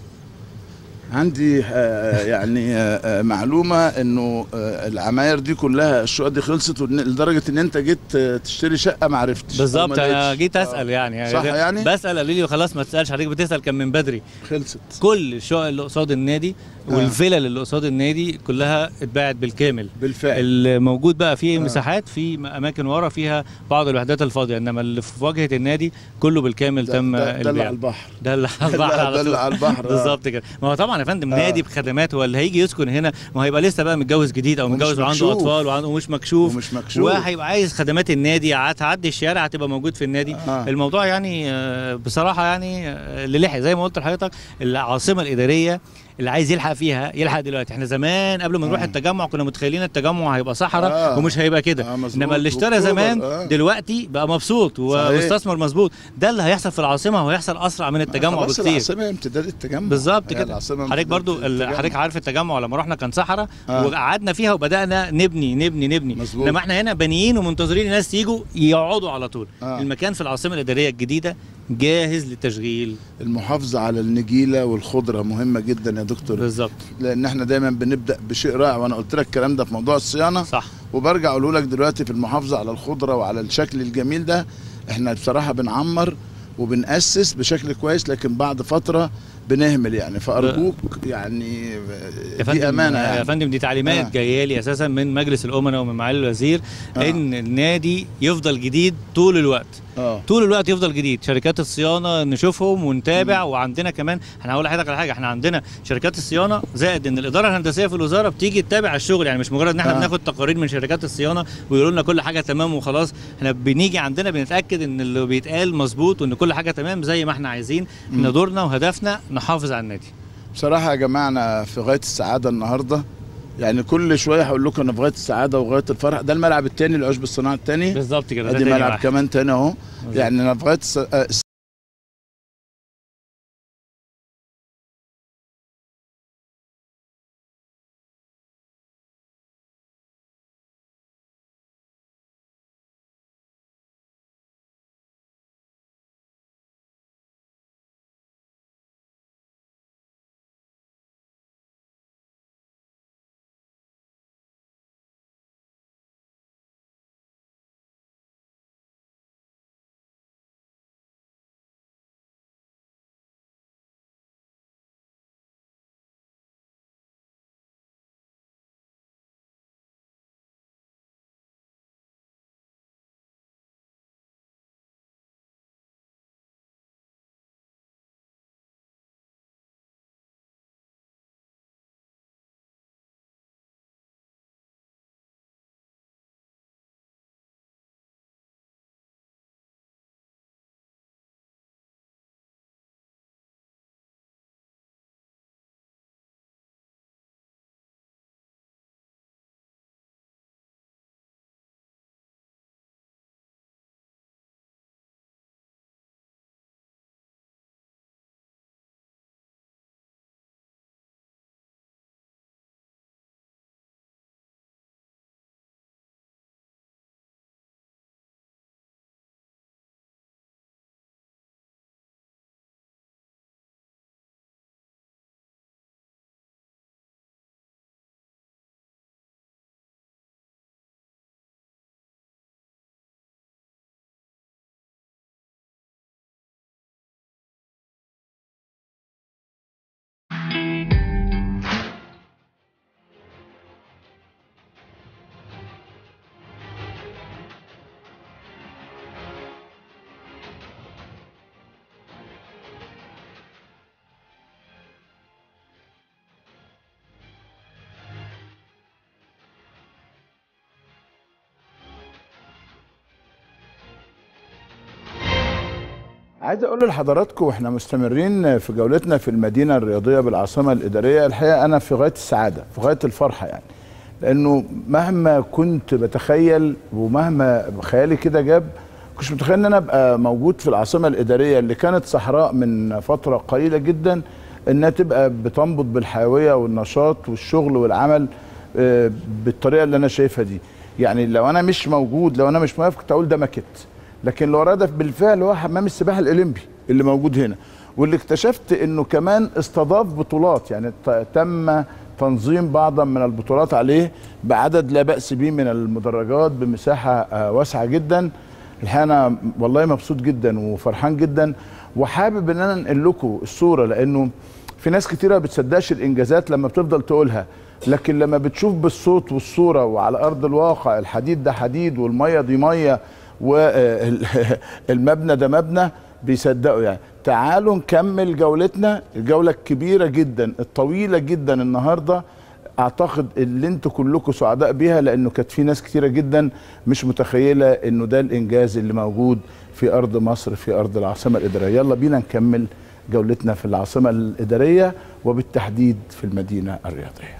عندي يعني معلومه انه العماير دي كلها الشقق دي خلصت لدرجه ان انت جيت تشتري شقه ما عرفتش. بالظبط، انا جيت اسال يعني صح يعني بسال، قالوا لي خلاص ما تسالش، حضرتك بتسال كان من بدري. خلصت كل الشقق اللي قصاد النادي والفلل اللي قصاد النادي كلها اتباعت بالكامل بالفعل. الموجود بقى فيه آه. مساحات في اماكن ورا فيها بعض الوحدات الفاضيه، انما اللي في واجهه النادي كله بالكامل تم البيع. ده اللي على البحر، ده اللي على البحر ده اللي على البحر بالظبط كده. ما هو طبعا يا فندم آه. نادي بخدمات، هو اللي هيجي يسكن هنا ما هيبقى لسه بقى متجوز جديد او متجوز وعنده اطفال وعنده ومش مكشوف ومش مكشوف وهيبقى عايز خدمات النادي، هتعدي الشارع هتبقى موجود في النادي. آه. الموضوع يعني بصراحه يعني اللي لحق زي ما قلت لحضرتك العاصمه الاداريه اللي عايز يلحق فيها يلحق دلوقتي. احنا زمان قبل ما نروح آه. التجمع كنا متخيلين التجمع هيبقى صحراء آه. ومش هيبقى كده آه انما اللي اشترى زمان آه. دلوقتي بقى مبسوط واستثمر مظبوط. ده اللي هيحصل في العاصمه وهيحصل اسرع من التجمع بكتير. العاصمه امتداد التجمع بالظبط كده. حضرتك برضو حضرتك عارف التجمع لما رحنا كان صحراء آه. وقعدنا فيها وبدانا نبني نبني نبني انما احنا هنا بانيين ومنتظرين الناس يجوا يقعدوا على طول. آه. المكان في العاصمه الاداريه الجديده جاهز للتشغيل. المحافظه على النجيله والخضره مهمه جدا يا دكتور. بالظبط، لان احنا دايما بنبدا بشيء رائع، وانا قلت لك الكلام ده في موضوع الصيانه صح، وبرجع اقوله لك دلوقتي في المحافظه على الخضره وعلى الشكل الجميل ده. احنا بصراحه بنعمر وبنأسس بشكل كويس، لكن بعد فتره بنهمل يعني، فارجوك يعني دي امانه يعني. يا فندم دي تعليمات آه. جايه لي اساسا من مجلس الامناء ومن معالي الوزير آه. ان النادي يفضل جديد طول الوقت. آه. طول الوقت يفضل جديد، شركات الصيانه نشوفهم ونتابع. م. وعندنا كمان احنا هقول لحضرتك على حاجه، احنا عندنا شركات الصيانه زائد ان الاداره الهندسيه في الوزاره بتيجي تتابع الشغل، يعني مش مجرد ان احنا آه. بناخد تقارير من شركات الصيانه ويقولوا لنا كل حاجه تمام وخلاص. احنا بنيجي عندنا بنتاكد ان اللي بيتقال مظبوط وان كل حاجه تمام زي ما احنا عايزين. احنا دورنا وهدفنا نحافظ على النادي. بصراحه يا جماعه انا في غايه السعاده النهارده، يعني كل شويه هقول لكم انا في غايه السعاده وغايه الفرح. ده الملعب الثاني العشب الصناعي الثاني بالظبط كده، ادي ملعب كمان ثاني اهو، يعني انا في غايه عايز اقول لحضراتكم واحنا مستمرين في جولتنا في المدينه الرياضيه بالعاصمه الاداريه، الحقيقه انا في غايه السعاده، في غايه الفرحه يعني، لانه مهما كنت بتخيل ومهما خيالي كده جاب، كنتش متخيل ان انا ابقى موجود في العاصمه الاداريه اللي كانت صحراء من فتره قليله جدا، انها تبقى بتنبض بالحيويه والنشاط والشغل والعمل بالطريقه اللي انا شايفها دي. يعني لو انا مش موجود، لو انا مش موافق كنت اقول ده ماكت، لكن اللي وراه ده بالفعل هو حمام السباحه الاولمبي اللي موجود هنا، واللي اكتشفت انه كمان استضاف بطولات، يعني تم تنظيم بعضا من البطولات عليه بعدد لا باس به من المدرجات بمساحه واسعه جدا. الحقيقه انا والله مبسوط جدا وفرحان جدا، وحابب ان انا انقل لكم الصوره، لانه في ناس كتيره ما بتصدقش الانجازات لما بتفضل تقولها، لكن لما بتشوف بالصوت والصوره وعلى ارض الواقع الحديد ده حديد والميه دي ميه والمبنى ده مبنى بيصدقوا. يعني تعالوا نكمل جولتنا، الجوله الكبيره جدا الطويله جدا النهارده، اعتقد اللي انتوا كلكم سعداء بيها، لانه كانت في ناس كتيره جدا مش متخيله انه ده الانجاز اللي موجود في ارض مصر، في ارض العاصمه الاداريه. يلا بينا نكمل جولتنا في العاصمه الاداريه وبالتحديد في المدينه الرياضيه.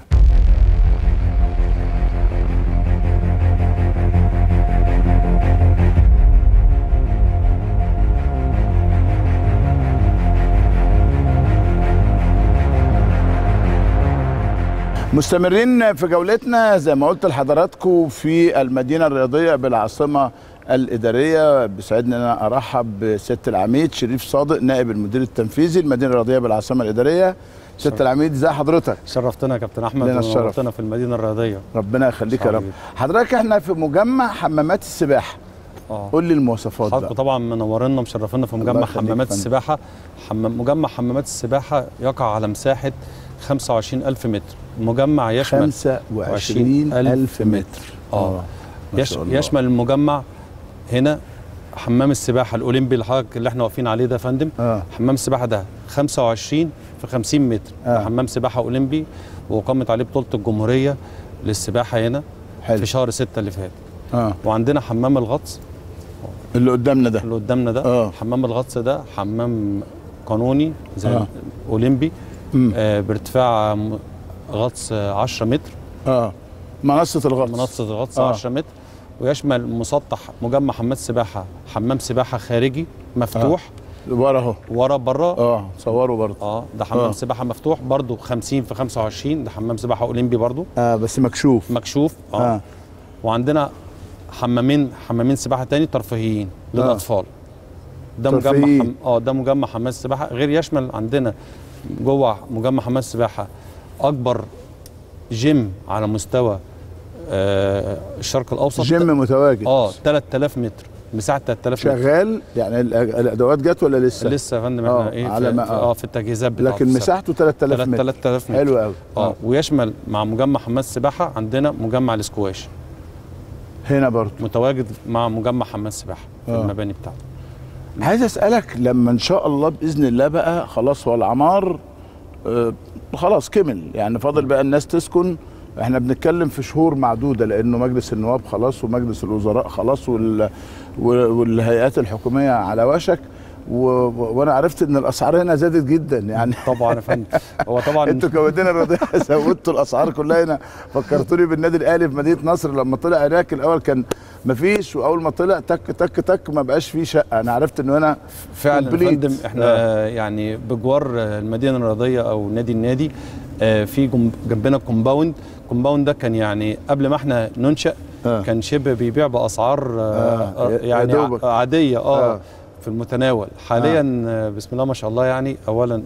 مستمرين في جولتنا زي ما قلت لحضراتكم في المدينة الرياضية بالعاصمة الإدارية. بيسعدني أن أنا أرحب بسيادة العميد شريف صادق نائب المدير التنفيذي المدينة الرياضية بالعاصمة الإدارية. سيادة العميد ازي حضرتك؟ شرفتنا يا كابتن أحمد ونورتنا في المدينة الرياضية. ربنا يخليك يا رب. حضرتك احنا في مجمع حمامات السباحة. اه قول لي المواصفات بقى. طبعا منورنا ومشرفينا في مجمع حمامات السباحة. حمام مجمع حمامات السباحة يقع على مساحة خمسة وعشرين ألف متر. مجمع يشمل خمسة وعشرين ألف متر. اه يش يشمل المجمع هنا حمام السباحه الاولمبي اللي حضرتك اللي احنا واقفين عليه ده يا فندم. آه. حمام السباحه ده خمسة وعشرين في خمسين متر. آه. حمام سباحه اولمبي وقامت عليه بطوله الجمهوريه للسباحه هنا. حلو. في شهر ستة اللي فات. آه. وعندنا حمام الغطس اللي قدامنا ده اللي قدامنا ده آه. حمام الغطس ده حمام قانوني زي آه. اولمبي آه بارتفاع غطس عشرة متر. اه منصه الغطس منصه الغطس آه. عشرة متر، ويشمل مسطح مجمع حمامات سباحه حمام سباحه خارجي مفتوح. آه. ورا اهو ورا بره اه صوروا برضه اه ده حمام آه. سباحه مفتوح برضه خمسين في خمسة وعشرين. ده حمام سباحه اولمبي برضه اه بس مكشوف مكشوف اه, آه. وعندنا حمامين حمامين سباحه تاني ترفيهيين للاطفال. ده مجمع حم... اه ده مجمع حمام السباحه. غير يشمل عندنا جوه مجمع حمام السباحه اكبر جيم على مستوى آه الشرق الاوسط. جيم متواجد اه ثلاثة آلاف متر مساحه ثلاثة آلاف متر شغال. يعني الادوات جت ولا لسه؟ لسه يا فندم احنا ايه على في, اه في التجهيزات بتاعته، لكن مساحته ثلاثة آلاف متر. ثلاثة آلاف متر حلو قوي. اه ويشمل مع مجمع حمام السباحه عندنا مجمع الاسكواش هنا برضه متواجد مع مجمع حمام السباحه في آه. المباني بتاعته. عايز اسالك لما ان شاء الله باذن الله بقى خلاص هو العمار آه خلاص كمل، يعني فاضل بقى الناس تسكن، احنا بنتكلم في شهور معدوده لانه مجلس النواب خلاص ومجلس الوزراء خلاص وال... والهيئات الحكوميه على وشك و... وانا عرفت ان الاسعار هنا زادت جدا يعني. طبعا يا فندم هو طبعا انتوا كمدينه رياضيه زودتوا الاسعار كلها هنا. فكرتوني بالنادي الاهلي في مدينه نصر لما طلع هناك الاول كان مفيش، واول ما طلع تك تك تك ما بقاش فيه شقه. انا عرفت انه هنا فعلا يا فندم احنا آه. يعني بجوار المدينه الرياضيه او نادي النادي آه في جنبنا كومباوند. كومباوند ده كان يعني قبل ما احنا ننشأ آه. كان شبه بيبيع باسعار آه آه يعني عاديه اه, آه. في المتناول. حاليا آه. بسم الله ما شاء الله يعني اولا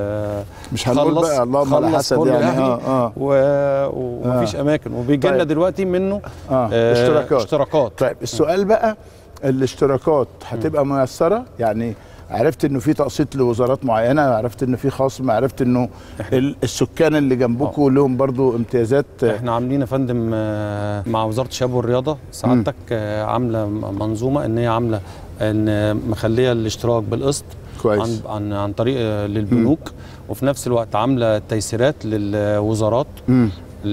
مش هنقول بقى اللهم على حسب يعني اه اه ومفيش آه. اماكن وبيجي لنا طيب. دلوقتي منه آه. آه. اشتراكات اشتراكات طيب السؤال بقى الاشتراكات هتبقى ميسره؟ يعني عرفت انه في تقسيط لوزارات معينه، عرفت انه في خصم، عرفت انه السكان اللي جنبكم لهم برضو امتيازات. احنا عاملين يا فندم مع وزاره الشباب والرياضه سعادتك عامله منظومه ان هي عامله ان مخليه الاشتراك بالقسط كويس عن عن, عن طريق للبنوك مم. وفي نفس الوقت عامله تيسيرات للوزارات مم.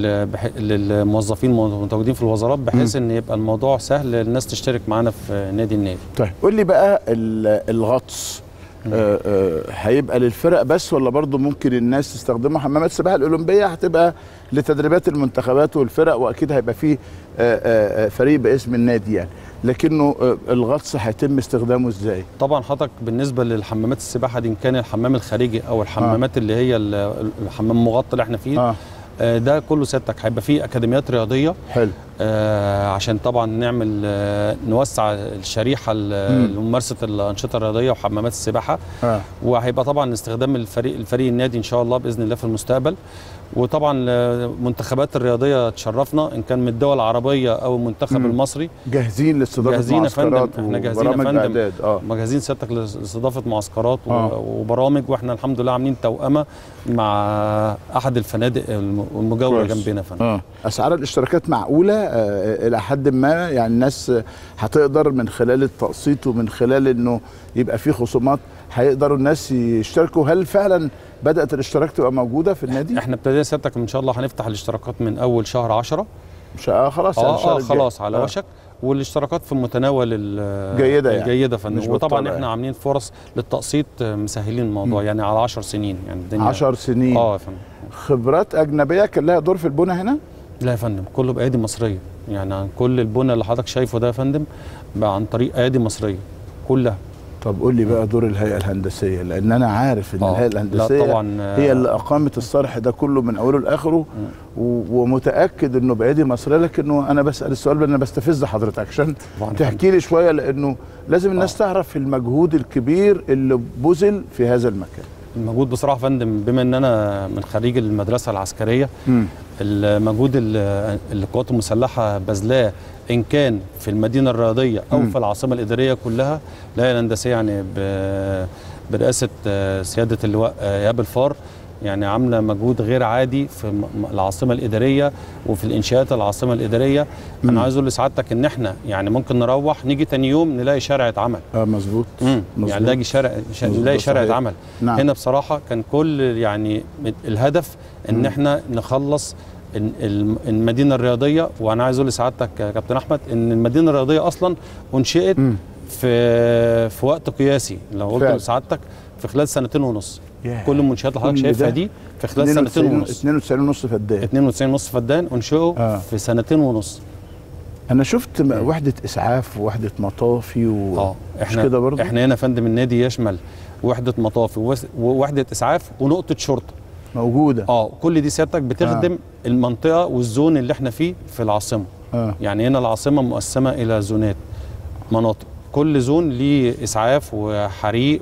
للموظفين المتواجدين في الوزارات بحيث ان يبقى الموضوع سهل للناس تشترك معانا في نادي النادي. طيب قول لي بقى الغطس آه آه هيبقى للفرق بس ولا برضه ممكن الناس تستخدمه؟ حمامات السباحه الاولمبيه هتبقى لتدريبات المنتخبات والفرق، واكيد هيبقى فيه آه آه فريق باسم النادي يعني، لكنه آه الغطس هيتم استخدامه ازاي؟ طبعا حضرتك بالنسبه للحمامات السباحه دي، ان كان الحمام الخارجي او الحمامات آه. اللي هي الحمام المغطى اللي احنا فيه آه. ده كله سيادتك هيبقى فيه اكاديميات رياضيه. حلو. آه عشان طبعا نعمل آه نوسع الشريحه لممارسه الانشطه الرياضيه وحمامات السباحه. آه. وهيبقى طبعا استخدام الفريق الفريق النادي ان شاء الله باذن الله في المستقبل. وطبعا المنتخبات الرياضيه تشرفنا ان كان من الدول العربيه او المنتخب مم. المصري. جاهزين لاستضافه معسكرات احنا جاهزين يا فندم. اه جاهزين سيادتك لاستضافه معسكرات آه. وبرامج، واحنا الحمد لله عاملين توأمه مع احد الفنادق المجاوره جنبنا فندم. اه اسعار الاشتراكات معقوله آه الى حد ما، يعني الناس هتقدر من خلال التقسيط ومن خلال انه يبقى في خصومات هيقدروا الناس يشتركوا. هل فعلا بدأت الاشتراك تبقى موجودة في النادي؟ احنا ابتدينا سيادتك ان شاء الله هنفتح الاشتراكات من اول شهر عشرة. مش اه خلاص اه, آه خلاص على آه. وشك، والاشتراكات في المتناول جيدة يعني جيدة فندم. وطبعا احنا يعني. عاملين فرص للتقسيط مسهلين الموضوع. م. يعني على عشر سنين يعني الدنيا عشر سنين. اه يا فندم. خبرات أجنبية كان لها دور في البنى هنا؟ لا يا فندم، كله بأيادي مصرية. يعني كل البنى اللي حضرتك شايفه ده يا فندم بقى عن طريق أيادي مصرية كلها. طب قول لي بقى دور الهيئة الهندسية، لأن أنا عارف إن الهيئة الهندسية طبعا هي اللي أقامت الصرح ده كله من أوله لآخره، ومتأكد إنه بأيدي مصرية. لكنه أنا بسأل السؤال أنا بستفز حضرتك عشان تحكي لي شوية، لأنه لازم الناس آه. تعرف المجهود الكبير اللي بذل في هذا المكان. المجهود بصراحة يا فندم، بما إن أنا من خريج المدرسة العسكرية، م. المجهود اللي القوات المسلحة بذلاه إن كان في المدينة الرياضية أو م. في العاصمة الإدارية كلها، الهيئة الهندسية يعني برئاسة سيادة اللواء إيهاب الفار يعني عاملة مجهود غير عادي في العاصمة الإدارية وفي الإنشاءات العاصمة الإدارية. م. أنا عايز أقول لسعادتك إن إحنا يعني ممكن نروح نيجي تاني يوم نلاقي شارع اتعمل. اه مظبوط. يعني نلاقي شارع نلاقي شارع اتعمل. نعم. هنا بصراحة كان كل يعني الهدف إن م. إحنا نخلص المدينة الرياضية. وأنا عايز أقول لسعادتك يا كابتن أحمد إن المدينة الرياضية أصلا أنشئت م. في في وقت قياسي. لو قلت لسعادتك في خلال سنتين ونص. yeah. كل المنشآت اللي حضرتك شايفها دي في خلال سنتين ونص. اتنين وتسعين ونص فدان. اتنين وتسعين ونص فدان انشئوا آه. في سنتين ونص. انا شفت وحده اسعاف ووحده مطافي و اه احنا كده برضه. احنا هنا فندم النادي يشمل وحده مطافي ووحده اسعاف ونقطه شرطه موجوده. اه كل دي سيادتك بتخدم آه. المنطقه والزون اللي احنا فيه في العاصمه. آه. يعني هنا العاصمه مقسمه الى زونات مناطق، كل زون ليه اسعاف وحريق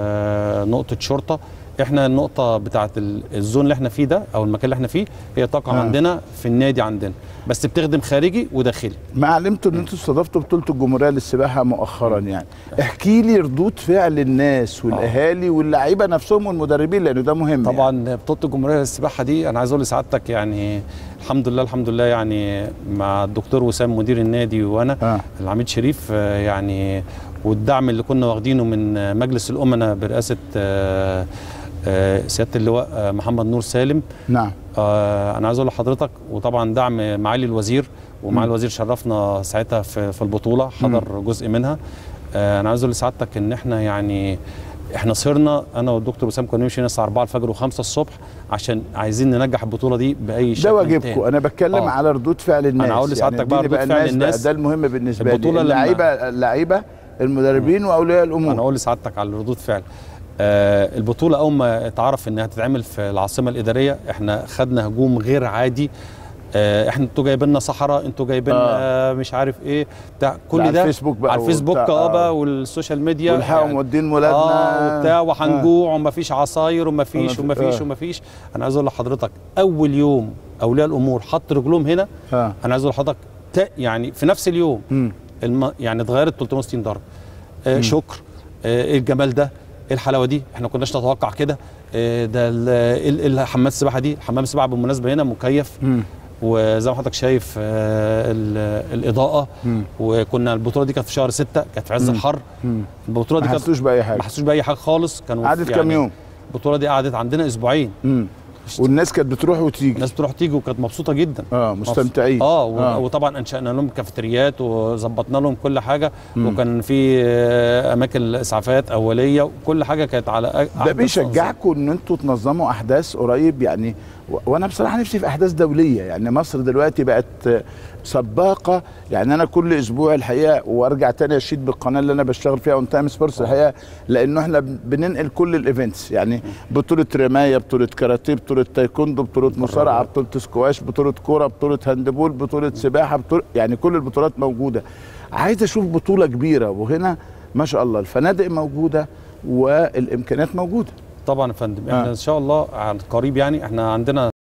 ونقطه شرطه. احنا النقطه بتاعه الزون اللي احنا فيه ده او المكان اللي احنا فيه هي تقع آه. عندنا في النادي عندنا، بس بتخدم خارجي وداخلي. ما علمتوا ان انتوا استضفتوا بطوله الجمهوريه للسباحه مؤخرا، يعني احكي لي ردود فعل الناس والاهالي آه. واللعيبه نفسهم والمدربين، لانه ده مهم. طبعا يعني. بطوله الجمهوريه للسباحه دي انا عايز اقول لسعادتك يعني الحمد لله الحمد لله يعني مع الدكتور وسام مدير النادي وانا آه. العميد شريف يعني والدعم اللي كنا واخدينه من مجلس الامناء برئاسه آه آه سياده اللواء محمد نور سالم. نعم. آه انا عايز اقول لحضرتك وطبعا دعم معالي الوزير، ومعالي الوزير شرفنا ساعتها في, في البطوله، حضر م. جزء منها. آه انا عايز اقول لسعادتك ان احنا يعني احنا صرنا انا والدكتور وسام كنا نمشي الساعه أربعة الفجر وخمسة الصبح عشان عايزين ننجح البطوله دي باي شكل. ده واجبكم. انا بتكلم آه. على ردود فعل الناس. انا هقول لسعادتك يعني بقى ردود فعل الناس ده المهم بالنسبه لي. اللعيبه اللعيبه المدربين واولياء الامور. انا هقول لسعادتك على ردود فعل. آه البطوله اول ما اتعرف انها هتتعمل في العاصمه الاداريه احنا خدنا هجوم غير عادي. آه احنا انتوا جايبين لنا صحراء، انتوا جايبين آه مش عارف ايه بتاع كل ده على الفيسبوك بقى على الفيسبوك اه والسوشيال ميديا والحقوا يعني مودين ولادنا اه وبتاع وهنجوع آه. ومفيش عصاير ومفيش ومفيش آه. ومفيش. انا عايز اقول لحضرتك اول يوم اولياء الامور حط رجلهم هنا آه. انا عايز اقول لحضرتك يعني في نفس اليوم الم... يعني اتغيرت ثلاثمية وستين درجه. آه شكر آه ايه الجمال ده، ايه الحلاوه دي، احنا ما كناش نتوقع كده. آه ده الحمام السباحه دي، حمام السباحه بالمناسبه هنا مكيف م. وزي ما حضرتك شايف آه الاضاءه م. وكنا البطوله دي كانت في شهر ستة، كانت في عز م. الحر. م. البطوله دي ما حسوش باي حاجه، ما حسوش باي حاجه خالص. كانوا قعدت يعني كام يوم؟ البطوله دي قعدت عندنا اسبوعين. م. والناس كانت بتروح وتيجي. الناس بتروح تيجي وكانت مبسوطه جدا. اه مستمتعين. اه, آه. وطبعا انشانا لهم كافيتريات وظبطنا لهم كل حاجه. مم. وكان في اماكن اسعافات اوليه وكل حاجه كانت على ده بيشجعكم ان انتوا تنظموا احداث قريب يعني. وانا بصراحه نفسي في احداث دوليه، يعني مصر دلوقتي بقت سباقه. يعني انا كل اسبوع الحقيقه وارجع تاني اشيد بالقناه اللي انا بشتغل فيها اون تايم سبورتس الحقيقه، لانه احنا بننقل كل الايفنتس، يعني بطوله رمايه، بطوله كاراتيه، بطوله تايكوندو، بطوله مصارعه، بطوله سكواش، بطوله كوره، بطوله هاندبول، بطوله سباحه، بطولة يعني كل البطولات موجوده. عايز اشوف بطوله كبيره، وهنا ما شاء الله الفنادق موجوده والامكانيات موجوده. طبعا يا فندم احنا آه. ان شاء الله عن قريب يعني احنا عندنا